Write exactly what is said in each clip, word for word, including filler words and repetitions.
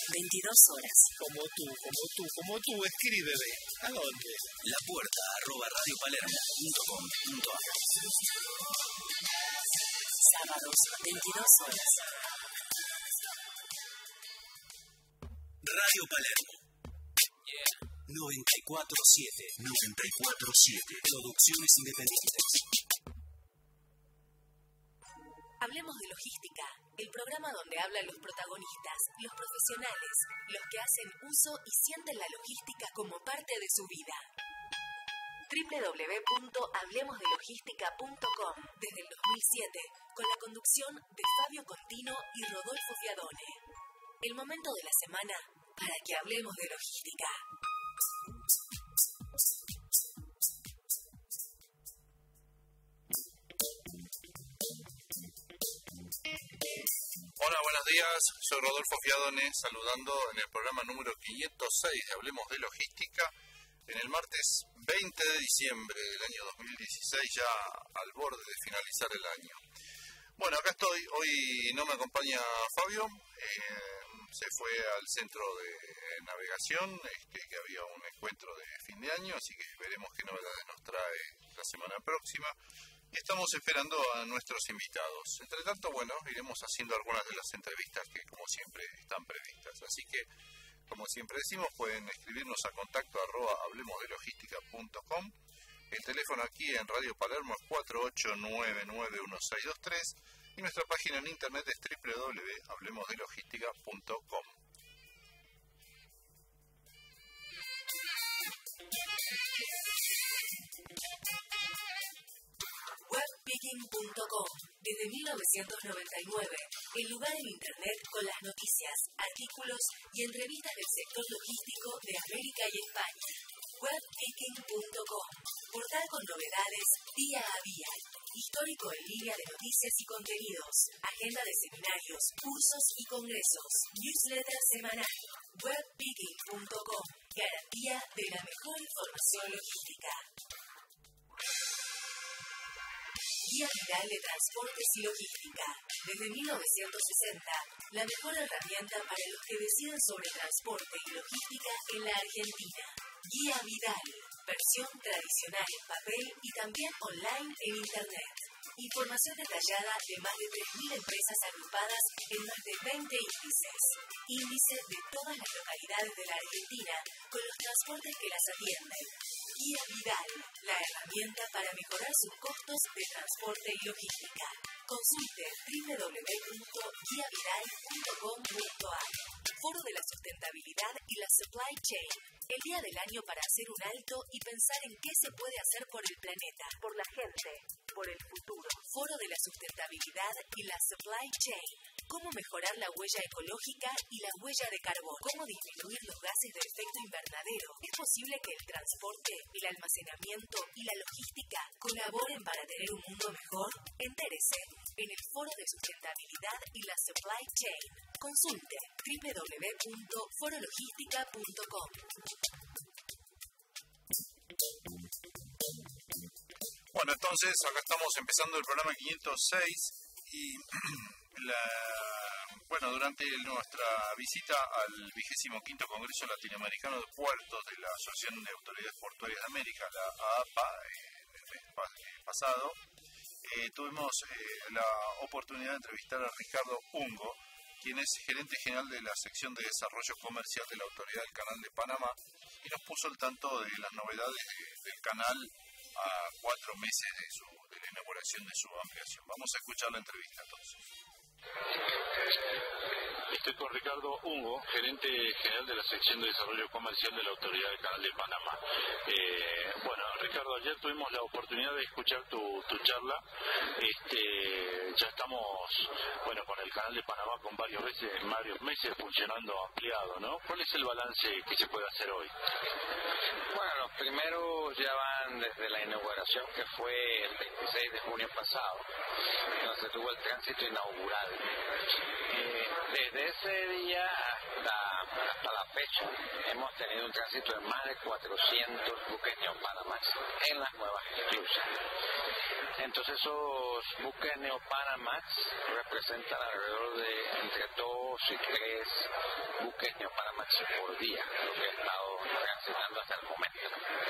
veintidós horas. Como tú, como tú, como tú, escríbeme. ¿A dónde? La puerta arroba radiopalermo punto com punto a r. Sábados, veintidós horas. Radio Palermo. Yeah. noventa y cuatro siete. noventa y cuatro siete. Producciones independientes. Hablemos de logística, el programa donde hablan los protagonistas, los profesionales, los que hacen uso y sienten la logística como parte de su vida. doble u doble u doble u punto hablemos de logística punto com, desde el dos mil siete, con la conducción de Fabio Contino y Rodolfo Fiadone. El momento de la semana para que hablemos de logística. Hola, buenos días. Soy Rodolfo Fiadone, saludando en el programa número quinientos seis de Hablemos de Logística, en el martes veinte de diciembre del año dos mil dieciséis, ya al borde de finalizar el año. Bueno, acá estoy. Hoy no me acompaña Fabio, eh, se fue al centro de navegación, este, que había un encuentro de fin de año, así que veremos qué novedades nos trae la semana próxima. Y estamos esperando a nuestros invitados. Entre tanto, bueno, iremos haciendo algunas de las entrevistas que, como siempre, están previstas. Así que, como siempre decimos, pueden escribirnos a contacto arroba hablemos de logística punto com. El teléfono aquí en Radio Palermo es cuatro ocho nueve nueve uno seis dos tres y nuestra página en internet es doble u doble u doble u punto hablemos de logística punto com. webpicking punto com. Desde mil novecientos noventa y nueve, el lugar en Internet con las noticias, artículos y entrevistas del sector logístico de América y España. webpicking punto com. Portal con novedades día a día. Histórico en línea de noticias y contenidos. Agenda de seminarios, cursos y congresos. Newsletter semanal. webpicking punto com. Garantía de la mejor información logística. Guía Viral de Transportes y Logística. Desde mil novecientos sesenta, la mejor herramienta para los que deciden sobre transporte y logística en la Argentina. Guía Vidal, versión tradicional en papel y también online en Internet. Información detallada de más de tres mil empresas agrupadas en más de veinte índices. Índice de todas las localidades de la Argentina con los transportes que las atienden. Guía Vidal, la herramienta para mejorar sus costos de transporte y logística. Consulte doble u doble u doble u punto guía vidal punto com punto a r. Foro de la Sustentabilidad y la Supply Chain. El día del año para hacer un alto y pensar en qué se puede hacer por el planeta, por la gente, por el futuro. Foro de la Sustentabilidad y la Supply Chain. Cómo mejorar la huella ecológica y la huella de carbón. Cómo disminuir los gases de efecto invernadero. ¿Es posible que el transporte, el almacenamiento y la logística colaboren para tener un mundo mejor? Entérese en el Foro de Sustentabilidad y la Supply Chain. Consulte doble u doble u doble u punto foro logística punto com. Bueno, entonces acá estamos empezando el programa quinientos seis y la, bueno, durante nuestra visita al vigésimo quinto Congreso Latinoamericano de Puertos de la Asociación de Autoridades Portuarias de América, la A A P A, en el mes pasado, eh, tuvimos eh, la oportunidad de entrevistar a Ricardo Ungo, quien es gerente general de la sección de desarrollo comercial de la Autoridad del Canal de Panamá, y nos puso al tanto de las novedades de, del canal a cuatro meses de, su, de la inauguración de su ampliación. Vamos a escuchar la entrevista entonces. Estoy con Ricardo Ungo, gerente general de la sección de desarrollo comercial de la Autoridad del Canal de Panamá. Eh, bueno, Ricardo, ayer tuvimos la oportunidad de escuchar tu, tu charla. Este, ya estamos, bueno, con el Canal de Panamá con varios meses, varios meses funcionando ampliado, ¿no? ¿Cuál es el balance que se puede hacer hoy? Bueno, los primeros ya van desde la inauguración, que fue el veintiséis de junio pasado, cuando se tuvo el tránsito inaugural. Eh, desde ese día hasta, hasta la fecha hemos tenido un tránsito de más de cuatrocientos buques Neopanamax en las nuevas esclusas. Entonces esos buques Neopanamax representan alrededor de entre dos dos y tres buques Neopanamax por día, lo que ha estado transitando hasta el momento.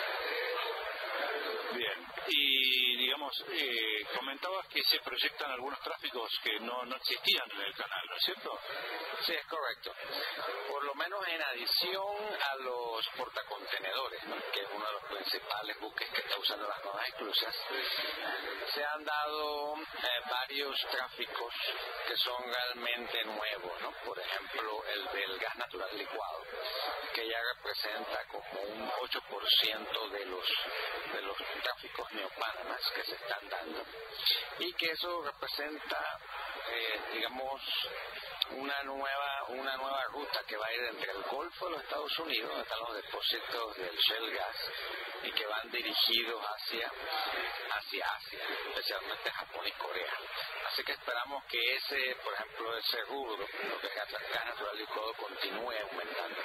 Bien, y digamos, eh, comentabas que se proyectan algunos tráficos que no, no existían en el canal, ¿no es cierto? Sí, es correcto. Por lo menos en adición a los portacontenedores, ¿no?, que es uno de los principales buques que está usando las nuevas esclusas, se han dado eh, varios tráficos que son realmente nuevos, ¿no? Por ejemplo, el del gas natural licuado, que ya representa como un ocho por ciento de los de los tráficos Neopanamax que se están dando, y que eso representa, eh, digamos, una nueva una nueva ruta que va a ir entre el Golfo de los Estados Unidos, donde están los depósitos del shale gas, y que van dirigidos hacia hacia Asia, especialmente Japón y Corea. Así que esperamos que ese, por ejemplo, ese rubro, lo que es gas natural licuado, continúe aumentando.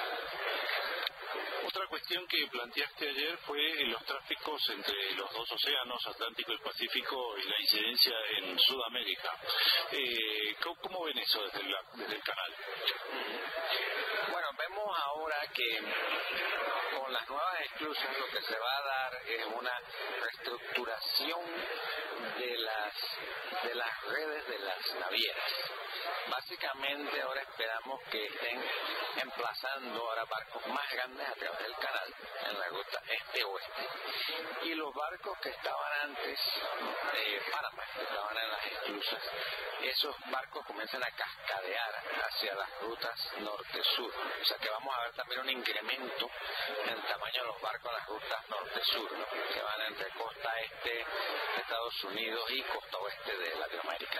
Otra cuestión que planteaste ayer fue los tráficos entre los dos océanos, Atlántico y Pacífico, y la incidencia en Sudamérica. Eh, ¿cómo, ¿Cómo ven eso desde, la, desde el canal? Bueno, vemos ahora que con las nuevas esclusas lo que se va a dar es una reestructuración de las, de las redes de las navieras. Básicamente ahora esperamos que estén emplazando ahora barcos más grandes a través del canal en la ruta este-oeste, y los barcos que estaban antes de Panamá, que estaban en las esclusas, esos barcos comienzan a cascadear hacia las rutas norte-sur. O sea que vamos a ver también un incremento en el tamaño de los barcos en las rutas norte-sur, ¿no?, que van entre costa este de Estados Unidos y costa oeste de Latinoamérica.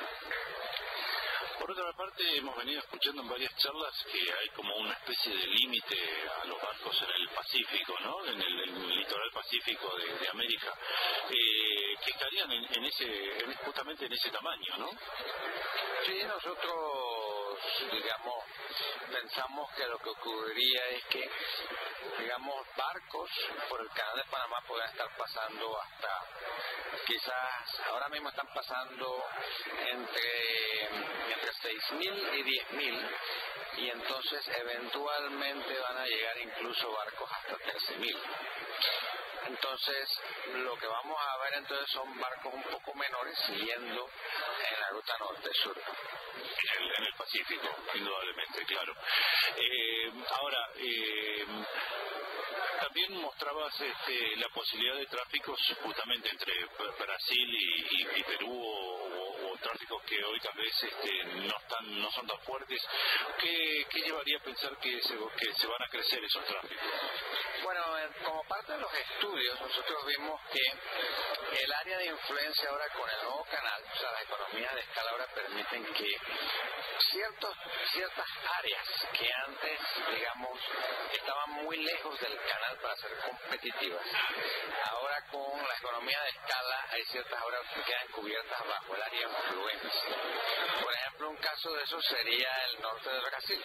Por otra parte, hemos venido escuchando en varias charlas que hay como una especie de límite a los barcos en el Pacífico, ¿no?, en el, el litoral pacífico de, de América, eh, que estarían en, en ese, en, justamente en ese tamaño, ¿no? Sí, nosotros, digamos, pensamos que lo que ocurriría es que, digamos, barcos por el canal de Panamá pueden estar pasando hasta, quizás, ahora mismo están pasando entre, entre seis mil y diez mil, y entonces eventualmente van a llegar incluso barcos hasta trece mil. Entonces, lo que vamos a ver entonces son barcos un poco menores siguiendo en la ruta norte-sur. En el, en el Pacífico, indudablemente, claro. Eh, ahora, eh, también mostrabas este, la posibilidad de tráficos justamente entre Brasil y, y, y Perú, o, o tráficos que hoy tal vez este, no están, no son tan fuertes. ¿Qué, qué llevaría a pensar que se, que se van a crecer esos tráficos? Bueno, como parte de los estudios, nosotros vimos que el área de influencia ahora con el nuevo canal, o sea, las economías de escala ahora permiten que ciertos, ciertas áreas que antes, digamos, estaban muy lejos del canal para ser competitivas, ahora con la economía de escala hay ciertas áreas que quedan cubiertas bajo el área de influencia. Por ejemplo, un caso de eso sería el norte de Brasil.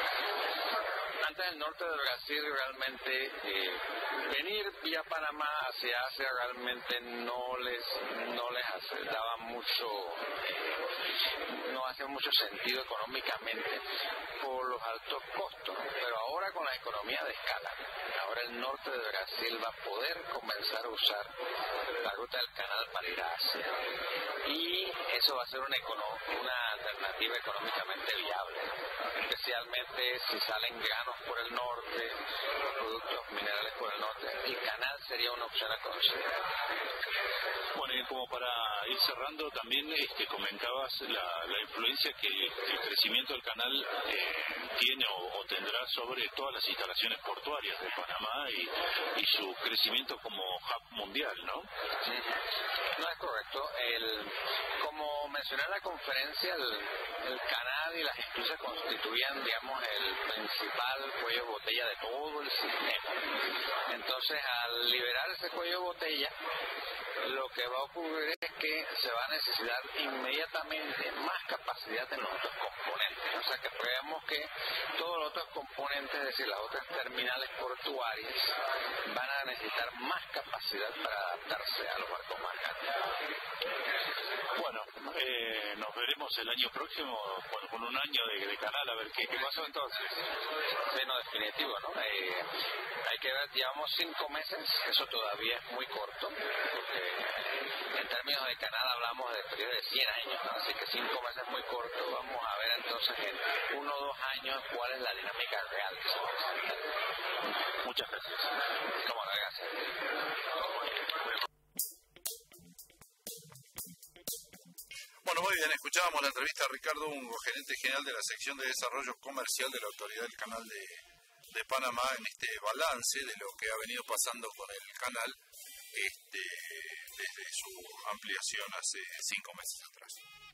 Antes el norte de Brasil realmente eh, venir vía Panamá hacia Asia realmente no les no les hace, daba mucho eh, no hacía mucho sentido económicamente por los altos costos, pero ahora con la economía de escala, ahora el norte de Brasil va a poder comenzar a usar la ruta del canal para ir a Asia, y eso va a ser una, econo- una alternativa económicamente viable, especialmente si salen granos por el norte, los productos minerales por el norte. El canal sería una opción a considerar. Bueno, y como para ir cerrando, también este, comentabas la, la influencia que el crecimiento del canal eh, tiene o, o tendrá sobre todas las instalaciones portuarias de Panamá y, y su crecimiento como hub mundial, ¿no? No es correcto. El, como mencioné en la conferencia, el, el canal y las esclusas constituían, digamos, el principal cuello de botella de todo el sistema. Entonces, al liberar ese cuello de botella, lo que va a ocurrir es que se va a necesitar inmediatamente más capacidad en los otros componentes. O sea que creemos que todos los otros componentes, es decir, las otras terminales portuarias van a necesitar más capacidad para adaptarse a los barcos más grandes. Bueno, eh, nos veremos el año próximo, bueno, con un año de, de canal, a ver qué, qué pasó entonces. Sí, no, definitivo, ¿no? Eh, hay que ver, llevamos cinco meses, eso todavía es muy corto, porque en términos de canal hablamos de periodo de cien años, ¿no? Así que cinco meses es muy corto. Vamos a ver entonces en uno o dos años cuál es la dinámica real que se va a presentar. Muchas gracias. ¿Cómo no? Gracias. Bueno, muy bien, escuchábamos la entrevista a Ricardo Ungo, gerente general de la sección de desarrollo comercial de la Autoridad del Canal de, de Panamá, en este balance de lo que ha venido pasando con el canal este, desde su ampliación hace cinco meses atrás.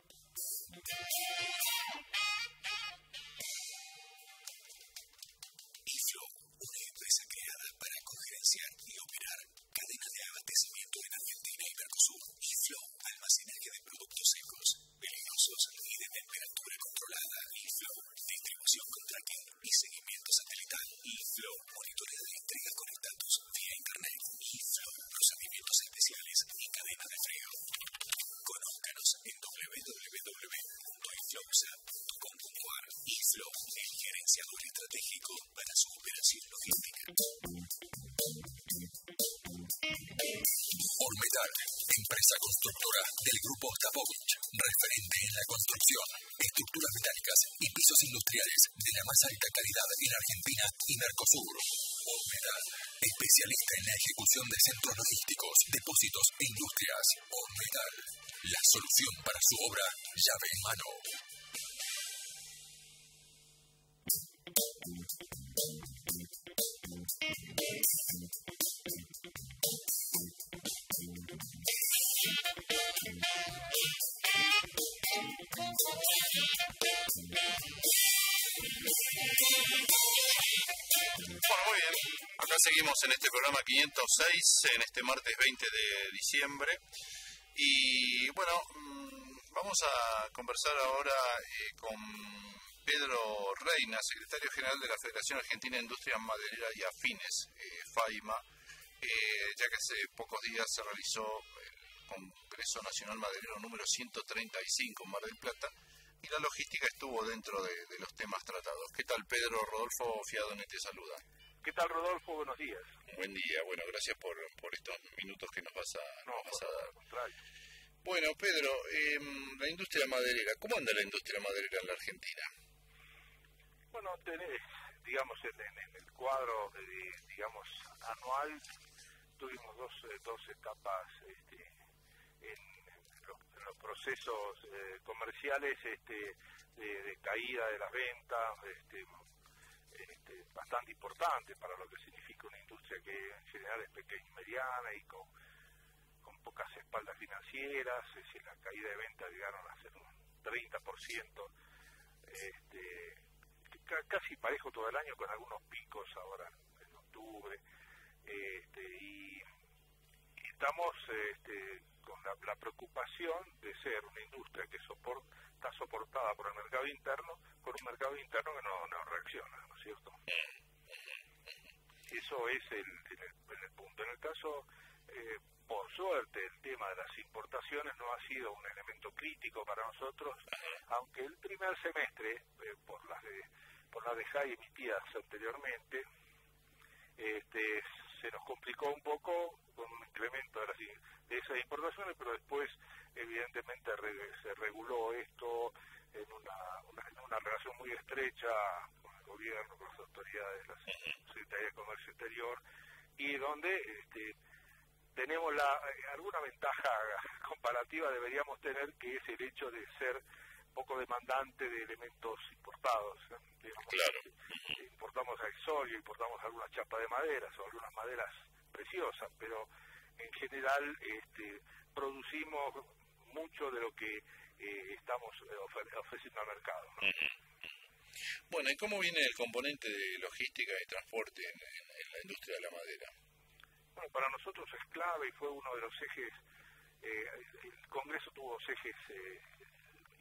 eFlow, una empresa creada para cogerenciar y operar cadenas de abastecimiento en Argentina y Mercosur. eFlow, almacenaje de productos secos, peligrosos y de temperatura controlada. eFlow, distribución con tracking y seguimiento satelital. eFlow, monitoreo de entregas con estatus vía internet. eFlow, procedimientos especiales y cadena de frío. Conózcanos en doble u doble u doble u punto iflowsa punto com punto a r. eFlow, el gerenciador estratégico para su operación logística. Ormetal, empresa constructora del grupo Ostapovich, referente en la construcción, estructuras metálicas y pisos industriales de la más alta calidad en Argentina y Mercosur. Ormetal, especialista en la ejecución de centros logísticos, depósitos e industrias. Ormetal, la solución para su obra, llave en mano. Bueno, muy bien. Acá seguimos en este programa quinientos seis, en este martes veinte de diciembre. Y bueno, vamos a conversar ahora eh, con Pedro Reina, secretario general de la Federación Argentina de Industria Maderera y Afines, eh, FAIMA, eh, ya que hace pocos días se realizó el Congreso Nacional Maderero número ciento treinta y cinco en Mar del Plata, y la logística estuvo dentro de, de los temas tratados. ¿Qué tal, Pedro? Rodolfo Fiadone te saluda. ¿Qué tal, Rodolfo? Buenos días. Buen día. Bueno, gracias por, por estos minutos que nos vas a, no, nos vas a dar. Al contrario. Bueno, Pedro, eh, la industria maderera, ¿cómo anda la industria maderera en la Argentina? Bueno, tenés, digamos, en, en, en el cuadro, eh, digamos, anual, tuvimos dos, eh, dos etapas este, en, en, los, en los procesos eh, comerciales este, de, de caída de las ventas, este, este, bastante importante para lo que significa una industria que en general es pequeña y mediana y con, con pocas espaldas financieras. Es decir, la caída de ventas llegaron a ser un treinta por ciento, este, casi parejo todo el año, con algunos picos ahora en octubre, este, y, y estamos este, con la, la preocupación de ser una industria que soporta, está soportada por el mercado interno, con un mercado interno que no, no reacciona, ¿no es cierto? Eso es el, el, el, el punto. En el caso, eh, por suerte, el tema de las importaciones no ha sido un elemento crítico para nosotros, aunque el primer semestre, eh, por las de por las de J A I emitidas anteriormente, este, se nos complicó un poco con un incremento de, las, de esas importaciones, pero después evidentemente re, se reguló esto en una, una, en una relación muy estrecha con el gobierno, con las autoridades de la Secretaría de Comercio Exterior, y donde este, tenemos la alguna ventaja comparativa deberíamos tener, que es el hecho de ser poco demandante de elementos importados. Digamos, claro. Importamos accesorio, importamos algunas chapas de madera, o algunas maderas preciosas, pero en general este, producimos mucho de lo que eh, estamos ofre- ofreciendo al mercado, ¿no? Uh-huh. Bueno, ¿y cómo viene el componente de logística y transporte en, en, en la industria de la madera? Bueno, para nosotros es clave y fue uno de los ejes. Eh, el Congreso tuvo dos ejes eh,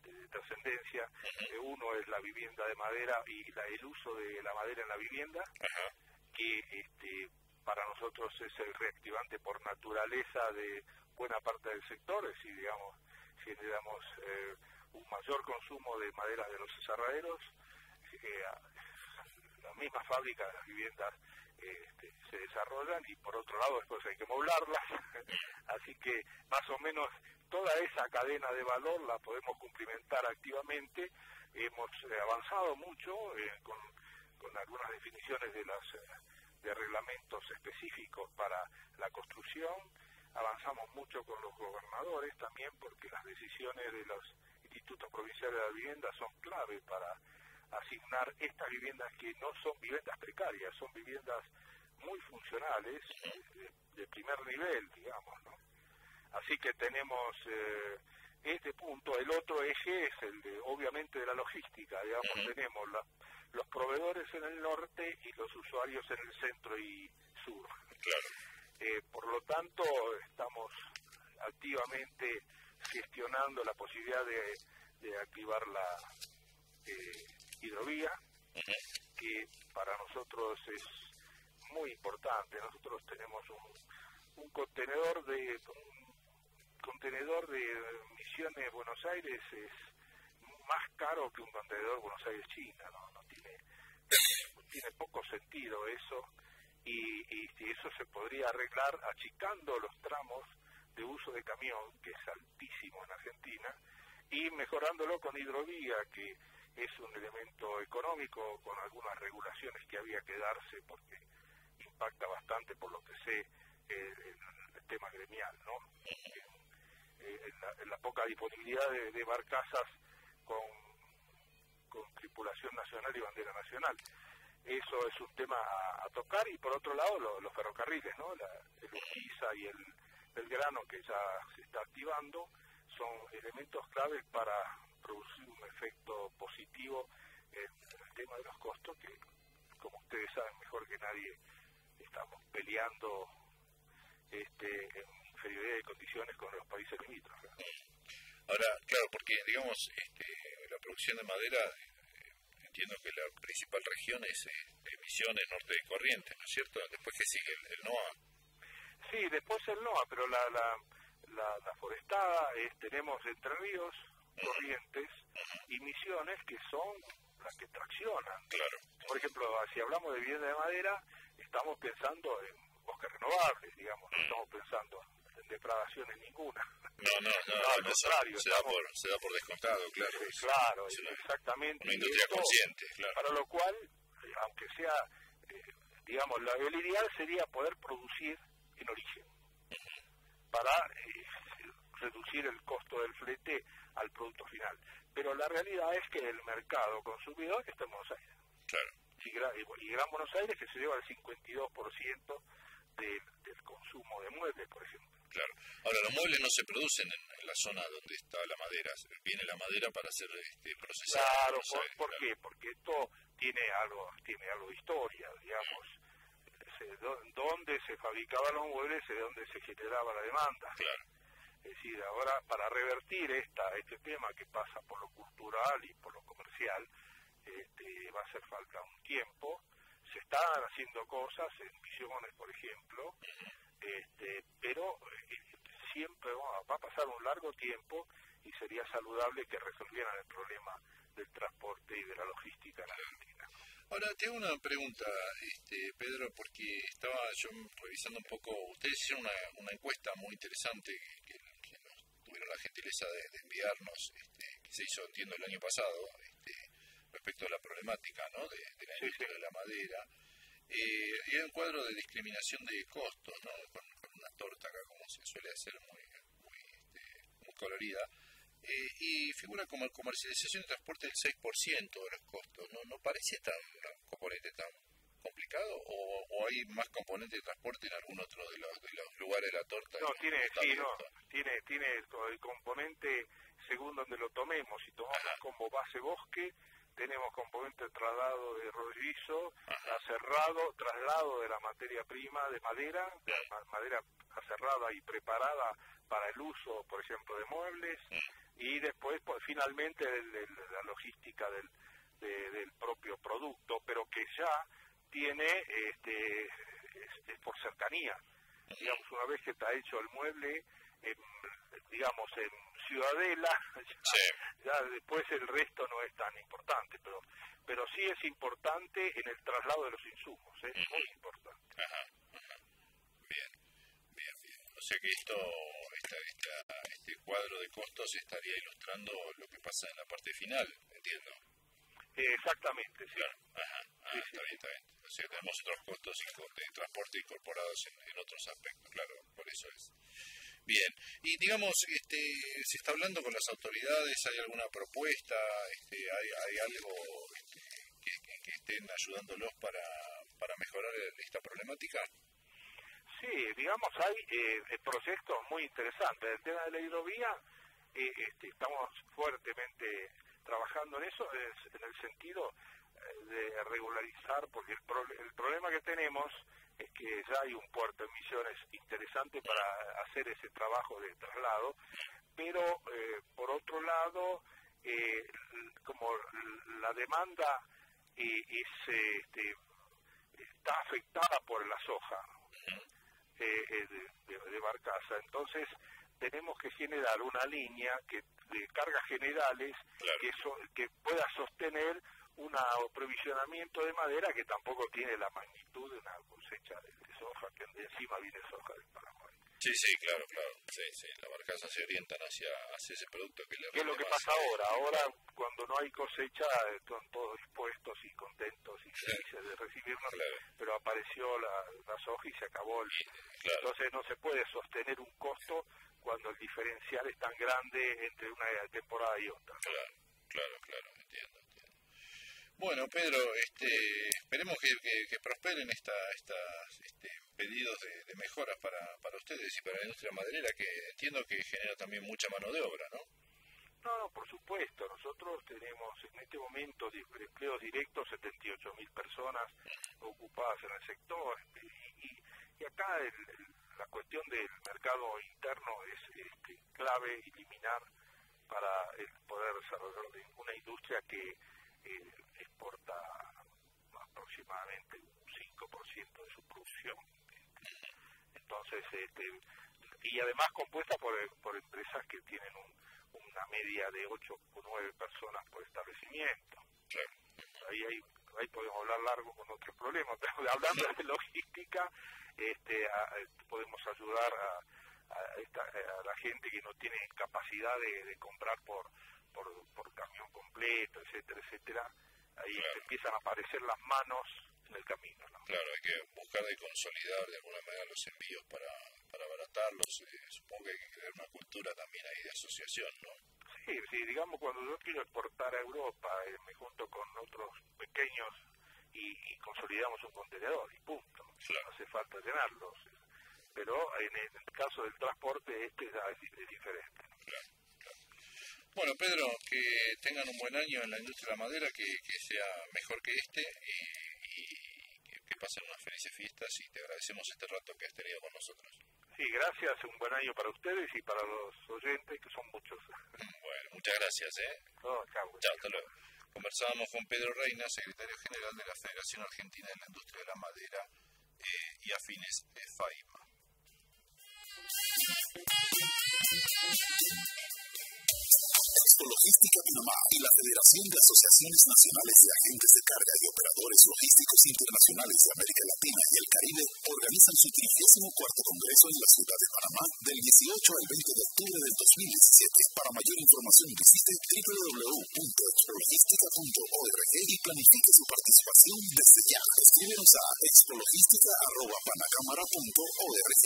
de trascendencia. Eh, uno es la vivienda de madera y la, el uso de la madera en la vivienda, Ajá. que este, para nosotros es el reactivante por naturaleza de buena parte del sector, es decir, digamos, generamos eh, un mayor consumo de madera de los aserraderos, eh, las mismas fábricas de las viviendas este, se desarrollan y por otro lado después hay que moblarlas, así que más o menos toda esa cadena de valor la podemos cumplimentar activamente. Hemos eh, avanzado mucho eh, con, con algunas definiciones de los eh, de reglamentos específicos para la construcción, avanzamos mucho con los gobernadores también porque las decisiones de los institutos provinciales de la vivienda son clave para asignar estas viviendas que no son viviendas precarias, son viviendas muy funcionales, de, de primer nivel, digamos, ¿no? Así que tenemos eh, este punto. El otro eje es el de, obviamente, de la logística, digamos, uh-huh. tenemos la, los proveedores en el norte y los usuarios en el centro y sur. Claro. Eh, por lo tanto, estamos activamente gestionando la posibilidad de, de activar la eh, hidrovía, uh-huh. que para nosotros es muy importante. Nosotros tenemos un, un contenedor de un contenedor de Misiones Buenos Aires es más caro que un contenedor Buenos Aires China, no, no tiene tiene poco sentido eso, y, y, y eso se podría arreglar achicando los tramos de uso de camión, que es altísimo en Argentina, y mejorándolo con hidrovía, que es un elemento económico con algunas regulaciones que había que darse porque impacta bastante, por lo que sé, eh, el, el tema gremial, ¿no? Eh, en, la, en la poca disponibilidad de, de barcazas con, con tripulación nacional y bandera nacional. Eso es un tema a, a tocar, y por otro lado lo, los ferrocarriles, ¿no? La, el Urquiza y el, el Grano, que ya se está activando, son elementos claves para producir un efecto positivo en el tema de los costos, que como ustedes saben mejor que nadie estamos peleando este, en inferioridad de condiciones con los países limítrofes. Ahora, claro, porque digamos este, la producción de madera, eh, entiendo que la principal región es eh, Misiones, Norte de Corrientes, ¿no es cierto? Después que sigue el, el NOA. Sí, después el NOA, pero la, la, la, la forestada es, tenemos Entre Ríos, Corrientes uh-huh. y Misiones, que son las que traccionan. Claro. Por ejemplo, si hablamos de vivienda de madera, estamos pensando en bosques renovables, digamos, no uh-huh. estamos pensando en degradaciones ninguna. No, no, no, no, al contrario. Se, se, da por, se da por descontado, claro. Sí, claro, es una, exactamente. Una industria esto, consciente, claro. Para lo cual, eh, aunque sea, eh, digamos, la, el ideal sería poder producir en origen, uh-huh. para eh, reducir el costo del flete al producto final. Pero la realidad es que el mercado consumidor está en Buenos Aires. Claro. Y, y Gran Buenos Aires, que se lleva el cincuenta y dos por ciento del, del consumo de muebles, por ejemplo. Claro. Ahora, los muebles no se producen en, en la zona donde está la madera. Viene la madera para ser este, procesada. Claro, por, Aires, ¿por claro. qué? Porque esto tiene algo, tiene algo de historia, digamos. Se, do, donde se fabricaban los muebles es donde se generaba la demanda. Claro. Es decir, ahora para revertir esta, este tema que pasa por lo cultural y por lo comercial, este, va a hacer falta un tiempo. Se están haciendo cosas en Misiones, por ejemplo, este, pero eh, siempre va, va a pasar un largo tiempo y sería saludable que resolvieran el problema del transporte y de la logística en la Argentina. Ahora, te hago una pregunta, este, Pedro, porque estaba yo revisando un poco, ustedes hicieron una, una encuesta muy interesante que, que nos tuvieron la gentileza de, de enviarnos, este, que se hizo, entiendo, el año pasado, este, respecto a la problemática, ¿no?, de, de la industria sí, sí. de la madera. Eh, y hay un cuadro de discriminación de costos, ¿no?, con, con una torta acá, como se suele hacer, muy, muy, este, muy colorida. Eh, y figura como la comercialización y transporte del seis por ciento de los costos. ¿No, no parece tan un componente tan complicado? ¿O, o hay más componente de transporte en algún otro de los, de los lugares de la torta? No, tiene, sí, no, tiene, tiene el, el componente según donde lo tomemos. Si tomamos Ajá. como base bosque, tenemos componente de traslado de rollizo, aserrado, traslado de la materia prima de madera, de madera aserrada y preparada para el uso, por ejemplo, de muebles, y después pues finalmente el, el, la logística del, de, del propio producto, pero que ya tiene este, este por cercanía. Digamos, una vez que está hecho el mueble, en, digamos, en Ciudadela, ya, sí. ya después el resto no es tan importante, pero pero sí es importante en el traslado de los insumos, es ¿eh? uh-huh. muy importante. Ajá, ajá. Bien, bien, bien. O sea que esto, esta, esta, este cuadro de costos estaría ilustrando lo que pasa en la parte final, entiendo. Eh, exactamente, sí. Claro, ajá, ah, sí, está sí. bien, está bien. O sea, tenemos otros costos de transporte incorporados en, en otros aspectos, claro, por eso es. Bien, y digamos, este, se está hablando con las autoridades, ¿hay alguna propuesta? Este, ¿hay, hay algo este, que, que, que estén ayudándolos para, para mejorar esta problemática? Sí, digamos, hay eh, proyectos muy interesantes. El tema de la hidrovía, eh, este, estamos fuertemente trabajando en eso, es, en el sentido de regularizar, porque el, pro, el problema que tenemos es que ya hay un puerto en Misiones interesante para hacer ese trabajo de traslado, pero eh, por otro lado, eh, como la demanda eh, es, este, está afectada por la soja eh, de, de, de barcaza, entonces tenemos que generar una línea que de cargas generales claro. que, so, que pueda sostener un aprovisionamiento de madera que tampoco tiene la magnitud de una cosecha de, de soja, que de encima viene soja del Paraguay. Sí, sí, claro, claro. Sí, sí. Las barcazas se orientan hacia, hacia ese producto que le ¿Qué es lo que más, pasa ahora? Ahora, cuando no hay cosecha, están todos dispuestos y contentos y felices de recibirnos, claro. pero apareció la, la soja y se acabó. El... Claro. Entonces no se puede sostener un costo cuando el diferencial es tan grande entre una temporada y otra. Claro, claro, claro, entiendo. Bueno, Pedro, este, esperemos que, que, que prosperen esta, estas este, pedidos de, de mejoras para, para ustedes y para la industria maderera, que entiendo que genera también mucha mano de obra, ¿no? No, no, por supuesto. Nosotros tenemos en este momento de empleos directos setenta y ocho mil personas ocupadas en el sector. Y, y, y acá el, el, la cuestión del mercado interno es este, clave eliminar para el poder desarrollar una industria que eh, exporta aproximadamente un cinco por ciento de su producción. Entonces, este, y además compuesta por, por empresas que tienen un, una media de ocho o nueve personas por establecimiento. Ahí, hay, ahí podemos hablar largo con otros problemas, pero hablando de logística, este, a, a, podemos ayudar a, a, esta, a la gente que no tiene capacidad de, de comprar por, por, por camión completo, etcétera, etcétera. Ahí claro. empiezan a aparecer las manos en el camino, ¿no? Claro, hay que buscar de consolidar de alguna manera los envíos para, para abaratarlos. Eh, supongo que hay que crear una cultura también ahí de asociación, ¿no? Sí, sí, digamos, cuando yo quiero exportar a Europa, eh, me junto con otros pequeños y, y consolidamos un contenedor y punto. Claro. No hace falta llenarlos. Pero en el, en el caso del transporte, este ya es, es diferente, ¿no? Claro. Bueno, Pedro, que tengan un buen año en la industria de la madera, que, que sea mejor que este y, y que, que pasen unas felices fiestas y te agradecemos este rato que has tenido con nosotros. Sí, gracias, un buen año para ustedes y para los oyentes, que son muchos. Bueno, muchas gracias, ¿eh? No, chao. Chao, hasta luego. Conversábamos con Pedro Reina, secretario general de la Federación Argentina de la Industria de la Madera eh, y afines de FAIMA. Logística Panamá y la Federación de Asociaciones Nacionales de Agentes de Carga y Operadores Logísticos Internacionales de América Latina y el Caribe organizan su trigésimo cuarto Congreso en la ciudad de Panamá del dieciocho al veinte de octubre del dos mil diecisiete. Para mayor información visite doble u doble u doble u punto exprologística punto org y planifique su participación desde ya. Escríbenos a exprologística arroba panacámara punto org.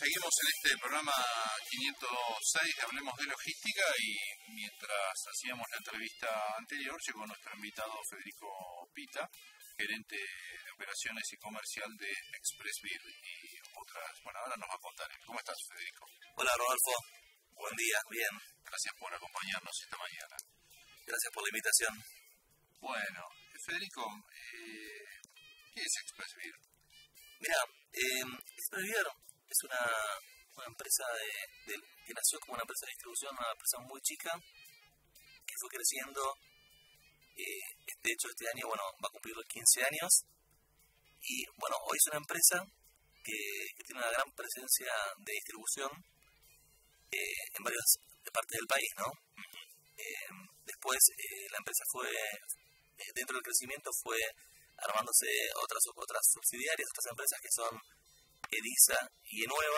seguimos en este programa quinientos seis de Hablemos de Logística y mientras hacíamos la entrevista anterior llegó nuestro invitado Federico Pita, gerente de operaciones y comercial de Expressbeer y otras. Bueno, ahora nos va a contar él. ¿Cómo estás, Federico? Hola, Rodolfo. Buen día, bien. Gracias por acompañarnos esta mañana. Gracias por la invitación. Bueno, Federico, eh, ¿qué es Expressbeer? Mira, eh, Expressbeer es una, una empresa de, de, que nació como una empresa de distribución, una empresa muy chica, que fue creciendo. Eh, de hecho, este año, bueno, va a cumplir los quince años. Y, bueno, hoy es una empresa que, que tiene una gran presencia de distribución eh, en varias partes del país, ¿no? Eh, después, eh, la empresa fue, eh, dentro del crecimiento, fue armándose otras otras subsidiarias, otras empresas que son Edisa y Enueva,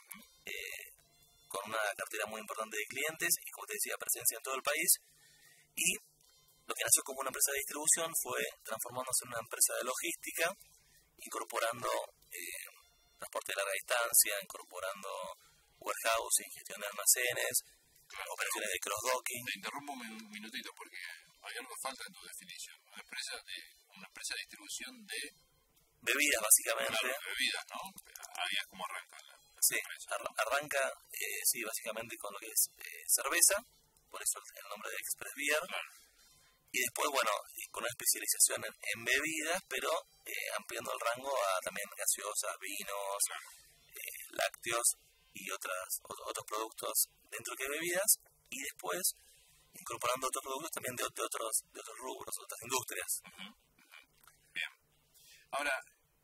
eh, con una cartera muy importante de clientes y, como te decía, presencia en todo el país. Y lo que nació como una empresa de distribución fue transformándose en una empresa de logística, incorporando eh, transporte de larga distancia, incorporando warehousing, gestión de almacenes, claro, operaciones de cross-docking. Te interrumpo un minutito porque hay algo que falta en tu definición. Una empresa de, una empresa de distribución de bebidas, básicamente. Claro, bebidas, ¿no? Ahí es como arranca la, la Sí, ar- arranca, eh, sí, básicamente con lo que es eh, cerveza, por eso el nombre de Expressbeer. Claro. Y después, bueno, con una especialización en, en bebidas, pero eh, ampliando el rango a también gaseosas, vinos, claro, eh, lácteos y otras, otros productos dentro que bebidas. Y después incorporando otros productos también de, de, otros, de otros rubros, otras industrias. Uh-huh. Bien. Ahora,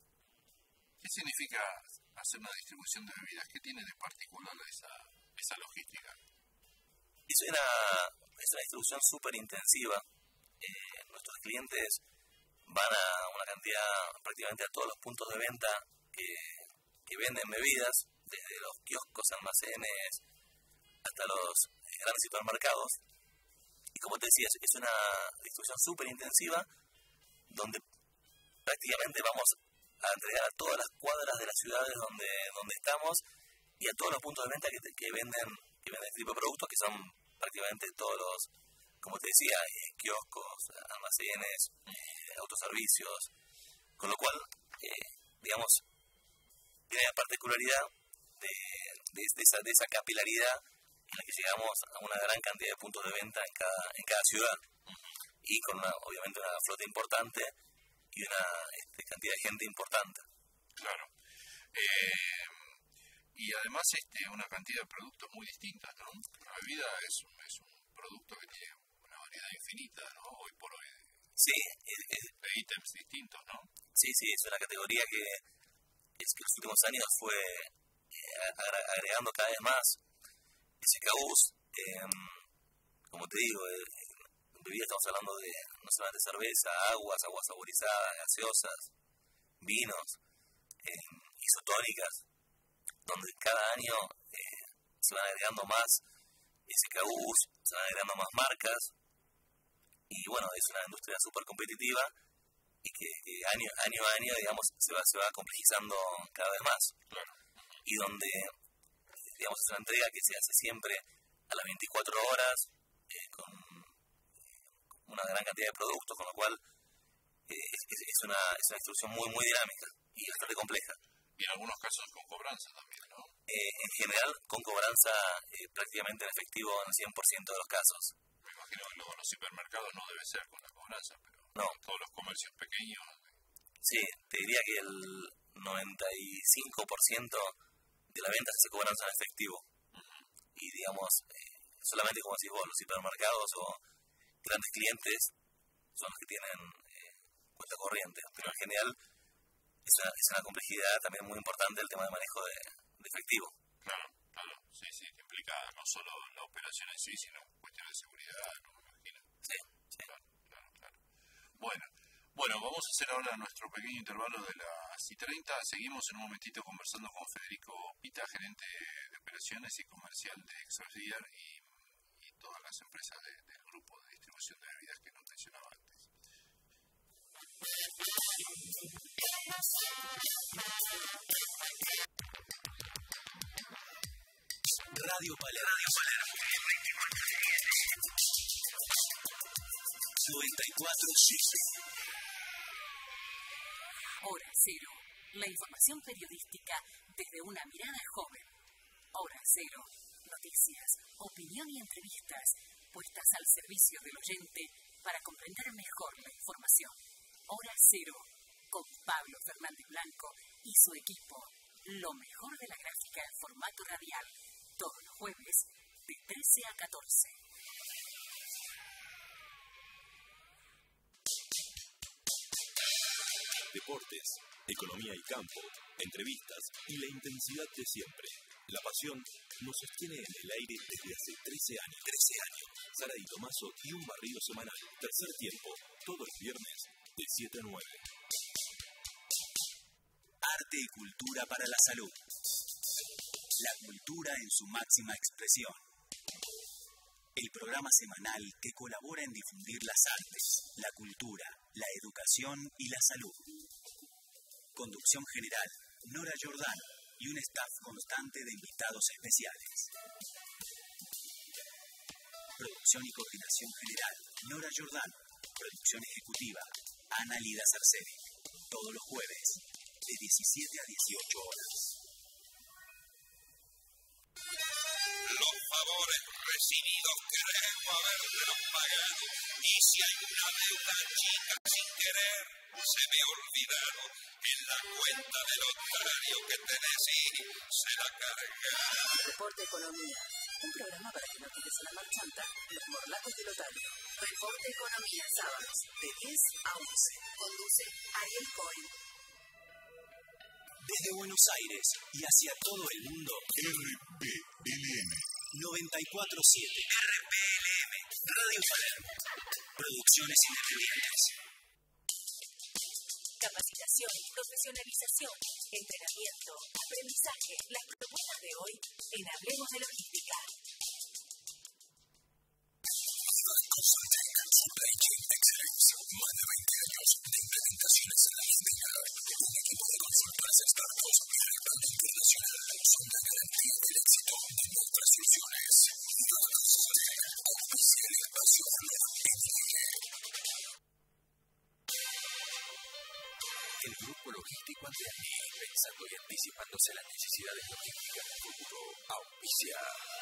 ¿qué significa hacer una distribución de bebidas? ¿Qué tiene de particular esa, esa logística? Es una, es una distribución súper intensiva. Eh, nuestros clientes van a una cantidad, prácticamente a todos los puntos de venta que, que venden bebidas, desde los kioscos, almacenes, hasta los grandes supermercados. Y como te decía, es una distribución súper intensiva, donde prácticamente vamos a entregar a todas las cuadras de las ciudades donde, donde estamos y a todos los puntos de venta que, que venden que venden este tipo de productos, que son prácticamente todos los, como te decía, eh, kioscos, almacenes, eh, autoservicios, con lo cual, eh, digamos, tiene la particularidad de, de, de, esa, de esa capilaridad en la que llegamos a una gran cantidad de puntos de venta en cada, en cada ciudad, y con una, obviamente una flota importante y una este, cantidad de gente importante. Claro. Eh, y además este, una cantidad de productos muy distintas, ¿no? La bebida es, es un producto que tiene una variedad infinita, ¿no? Hoy por hoy. Sí. Es, es, de ítems distintos, ¿no? Sí, sí, es una categoría que es que en los últimos años fue eh, agregando cada vez más S K Us. Eh, como te digo, eh, en bebida estamos hablando de no solamente cerveza, aguas, aguas saborizadas, gaseosas, vinos, eh, isotónicas, donde cada año eh, se van agregando más S K Us, se van agregando más marcas, y bueno, es una industria súper competitiva y que, que año, año a año, digamos, se va, se va complejizando cada vez más. Claro. Y donde, digamos, es una entrega que se hace siempre a las veinticuatro horas, eh, con una gran cantidad de productos, con lo cual eh, es, es, una, es una distribución muy, muy dinámica y bastante compleja. Y en algunos casos con cobranza también, ¿no? Eh, en general, con cobranza eh, prácticamente en efectivo en el cien por ciento de los casos. Me imagino que luego en los supermercados no debe ser con la cobranza, pero no. Todos los comercios pequeños. Sí, te diría que el noventa y cinco por ciento de la venta se hace cobranza en efectivo. Uh-huh. Y digamos, eh, solamente como decís vos, los supermercados o grandes clientes son los que tienen eh, cuenta corriente, pero en general es una, es una complejidad también muy importante el tema de manejo de, de efectivo. Claro, claro, sí, sí, que implica no solo la operación en sí, sino cuestiones de seguridad, ¿no? Me imagino. Sí, sí. Claro, claro, claro. Bueno, bueno, vamos a hacer ahora nuestro pequeño intervalo de las y treinta. Seguimos en un momentito conversando con Federico Pita, gerente de operaciones y comercial de Expressbeer y, y todas las empresas de, del grupo de distribución de bebidas que nos mencionaba antes. Radio Palermo. Radio Palermo. noventa y cuatro siete. Hora Cero. La información periodística desde una mirada joven. Hora Cero. Noticias, opinión y entrevistas puestas al servicio del oyente para comprender mejor la información. Hora Cero. Con Pablo Fernández Blanco y su equipo. Lo mejor de la gráfica en formato radial. Todos los jueves de trece a catorce. Deportes, economía y campo, entrevistas y la intensidad de siempre. La pasión nos sostiene en el aire desde hace trece años. trece años. Sara y Tomaso y un barrido semanal. Tercer tiempo, todos los viernes, de siete a nueve. Arte y cultura para la salud. La cultura en su máxima expresión. El programa semanal que colabora en difundir las artes, la cultura, la educación y la salud. Conducción general, Nora Giordano, y un staff constante de invitados especiales. Producción y coordinación general, Nora Giordano. Producción ejecutiva, Ana Lida Sarceri. Todos los jueves, de diecisiete a dieciocho horas. Los favores recibidos queremos haberlos pagado, y si hay una deuda chica sin querer, se me ha olvidado, en la cuenta del otario que tenés ir, se la carga. Reporte Economía. Un programa para que no quedes en la marchanta los morlacos del otario. Reporte Economía, sábados, de diez a once. Conduce Ariel Cohen. Desde Buenos Aires y hacia todo el mundo, R P L M noventa y cuatro siete. R P L M, Radio Palermo. Producciones independientes. Capacitación, profesionalización, entrenamiento, aprendizaje. Las propuestas de hoy en Hablemos de Logística. Más de veinte años de implementaciones en la Argentina. Un equipo de consultores expertos y respaldo internacional son la garantía del éxito de nuestras soluciones. Auspicia el espacio El Grupo Logístico Andreani, pensando y anticipándose a las necesidades logísticas del futuro, auspicia.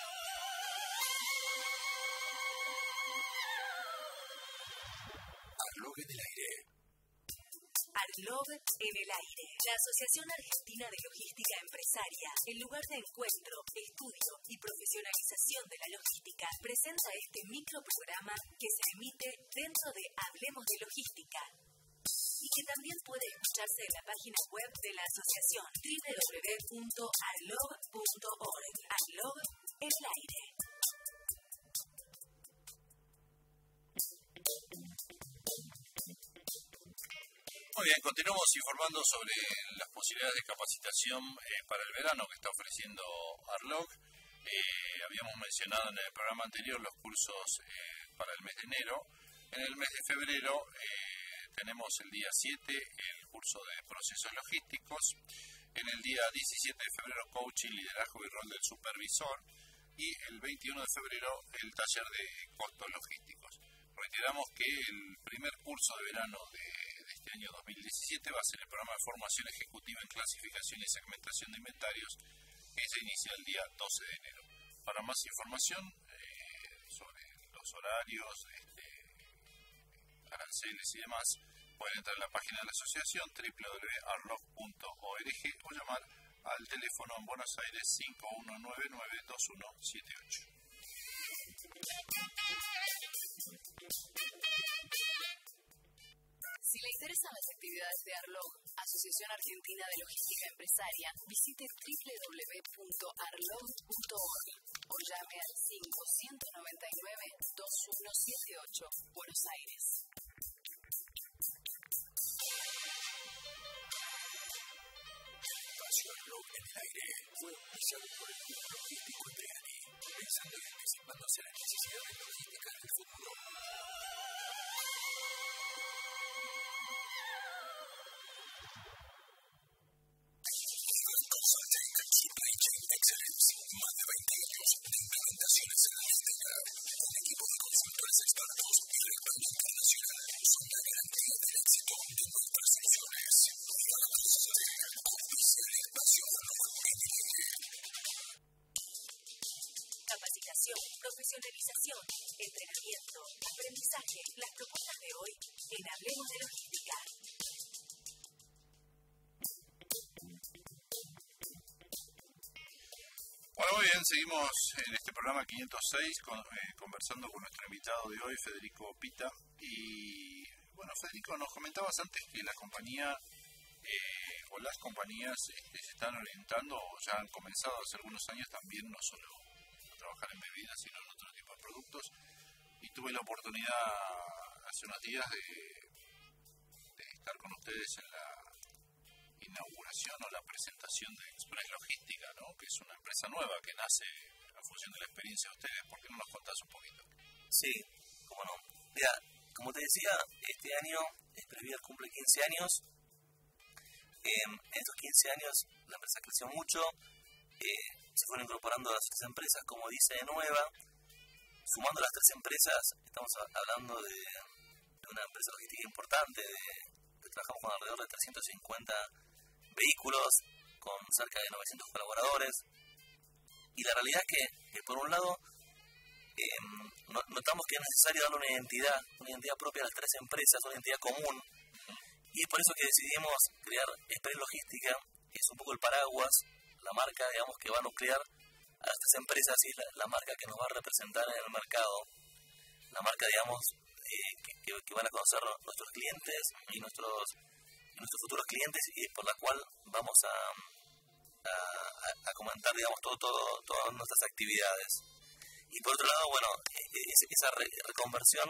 Arlog en el aire. Arlog en el aire. La Asociación Argentina de Logística Empresaria, el lugar de encuentro, estudio y profesionalización de la logística, presenta este microprograma que se emite dentro de Hablemos de Logística y que también puede escucharse en la página web de la asociación doble u doble u doble u punto arlog punto org. Arlog en el aire. Muy bien, continuamos informando sobre las posibilidades de capacitación eh, para el verano que está ofreciendo Arlog. Eh, habíamos mencionado en el programa anterior los cursos eh, para el mes de enero. En el mes de febrero eh, tenemos el día siete el curso de procesos logísticos. En el día diecisiete de febrero, coaching, liderazgo y rol del supervisor. Y el veintiuno de febrero, el taller de costos logísticos. Reiteramos que el primer curso de verano de este año dos mil diecisiete va a ser el programa de formación ejecutiva en clasificación y segmentación de inventarios, que se inicia el día doce de enero. Para más información eh, sobre los horarios, este, aranceles y demás, pueden entrar en la página de la asociación doble u doble u doble u punto arlog punto org o llamar al teléfono en Buenos Aires cinco uno nueve nueve dos uno siete ocho. Si le interesan las actividades de Arlog, Asociación Argentina de Logística Empresaria, visite doble u doble u doble u punto arlog punto org o llame al cinco nueve nueve dos uno siete ocho, Buenos Aires. Espacio Arlog en el aire fue auspiciado por el Grupo Logístico Andreani, pensando y anticipándose a las necesidades logísticas del futuro. Consulting Supply Chain Excellence. Más de veinte años de del respaldo internacional son la garantía del éxito de nuestras acciones. Oficial Espacio Capacitación, profesionalización, entrenamiento, aprendizaje, las propuestas de hoy en Hablemos de Logística. Bueno, muy bien, seguimos en este programa quinientos seis con, eh, conversando con nuestro invitado de hoy, Federico Pita. Y bueno, Federico, nos comentabas antes que la compañía eh, o las compañías este, se están orientando o ya han comenzado hace algunos años también no solo a trabajar en bebidas, sino en otro tipo de productos. Y tuve la oportunidad hace unos días de, de estar con ustedes en la inauguración o la presentación de Express Logística, ¿no? Que es una empresa nueva que nace a función de la experiencia de ustedes. ¿Por qué no nos contás un poquito? Sí, cómo no. Mira, como te decía, este año Express Beer cumple quince años. Eh, en estos quince años la empresa creció mucho, eh, se fueron incorporando las tres empresas, como dice, nueva. Sumando las tres empresas, estamos hablando de, de una empresa logística importante, de, que trabajamos con alrededor de trescientos cincuenta vehículos, con cerca de novecientos colaboradores. Y la realidad es que, que por un lado, eh, notamos que es necesario darle una identidad, una identidad propia a las tres empresas, una identidad común. Y es por eso que decidimos crear Express Logística, que es un poco el paraguas, la marca, digamos, que va a nuclear a las tres empresas y la, la marca que nos va a representar en el mercado, la marca, digamos, eh, que, que, que van a conocer nuestros clientes y nuestros, y nuestros futuros clientes, y por la cual vamos a, a, a comentar, digamos, todo, todo, todas nuestras actividades. Y por otro lado, bueno, esa re, reconversión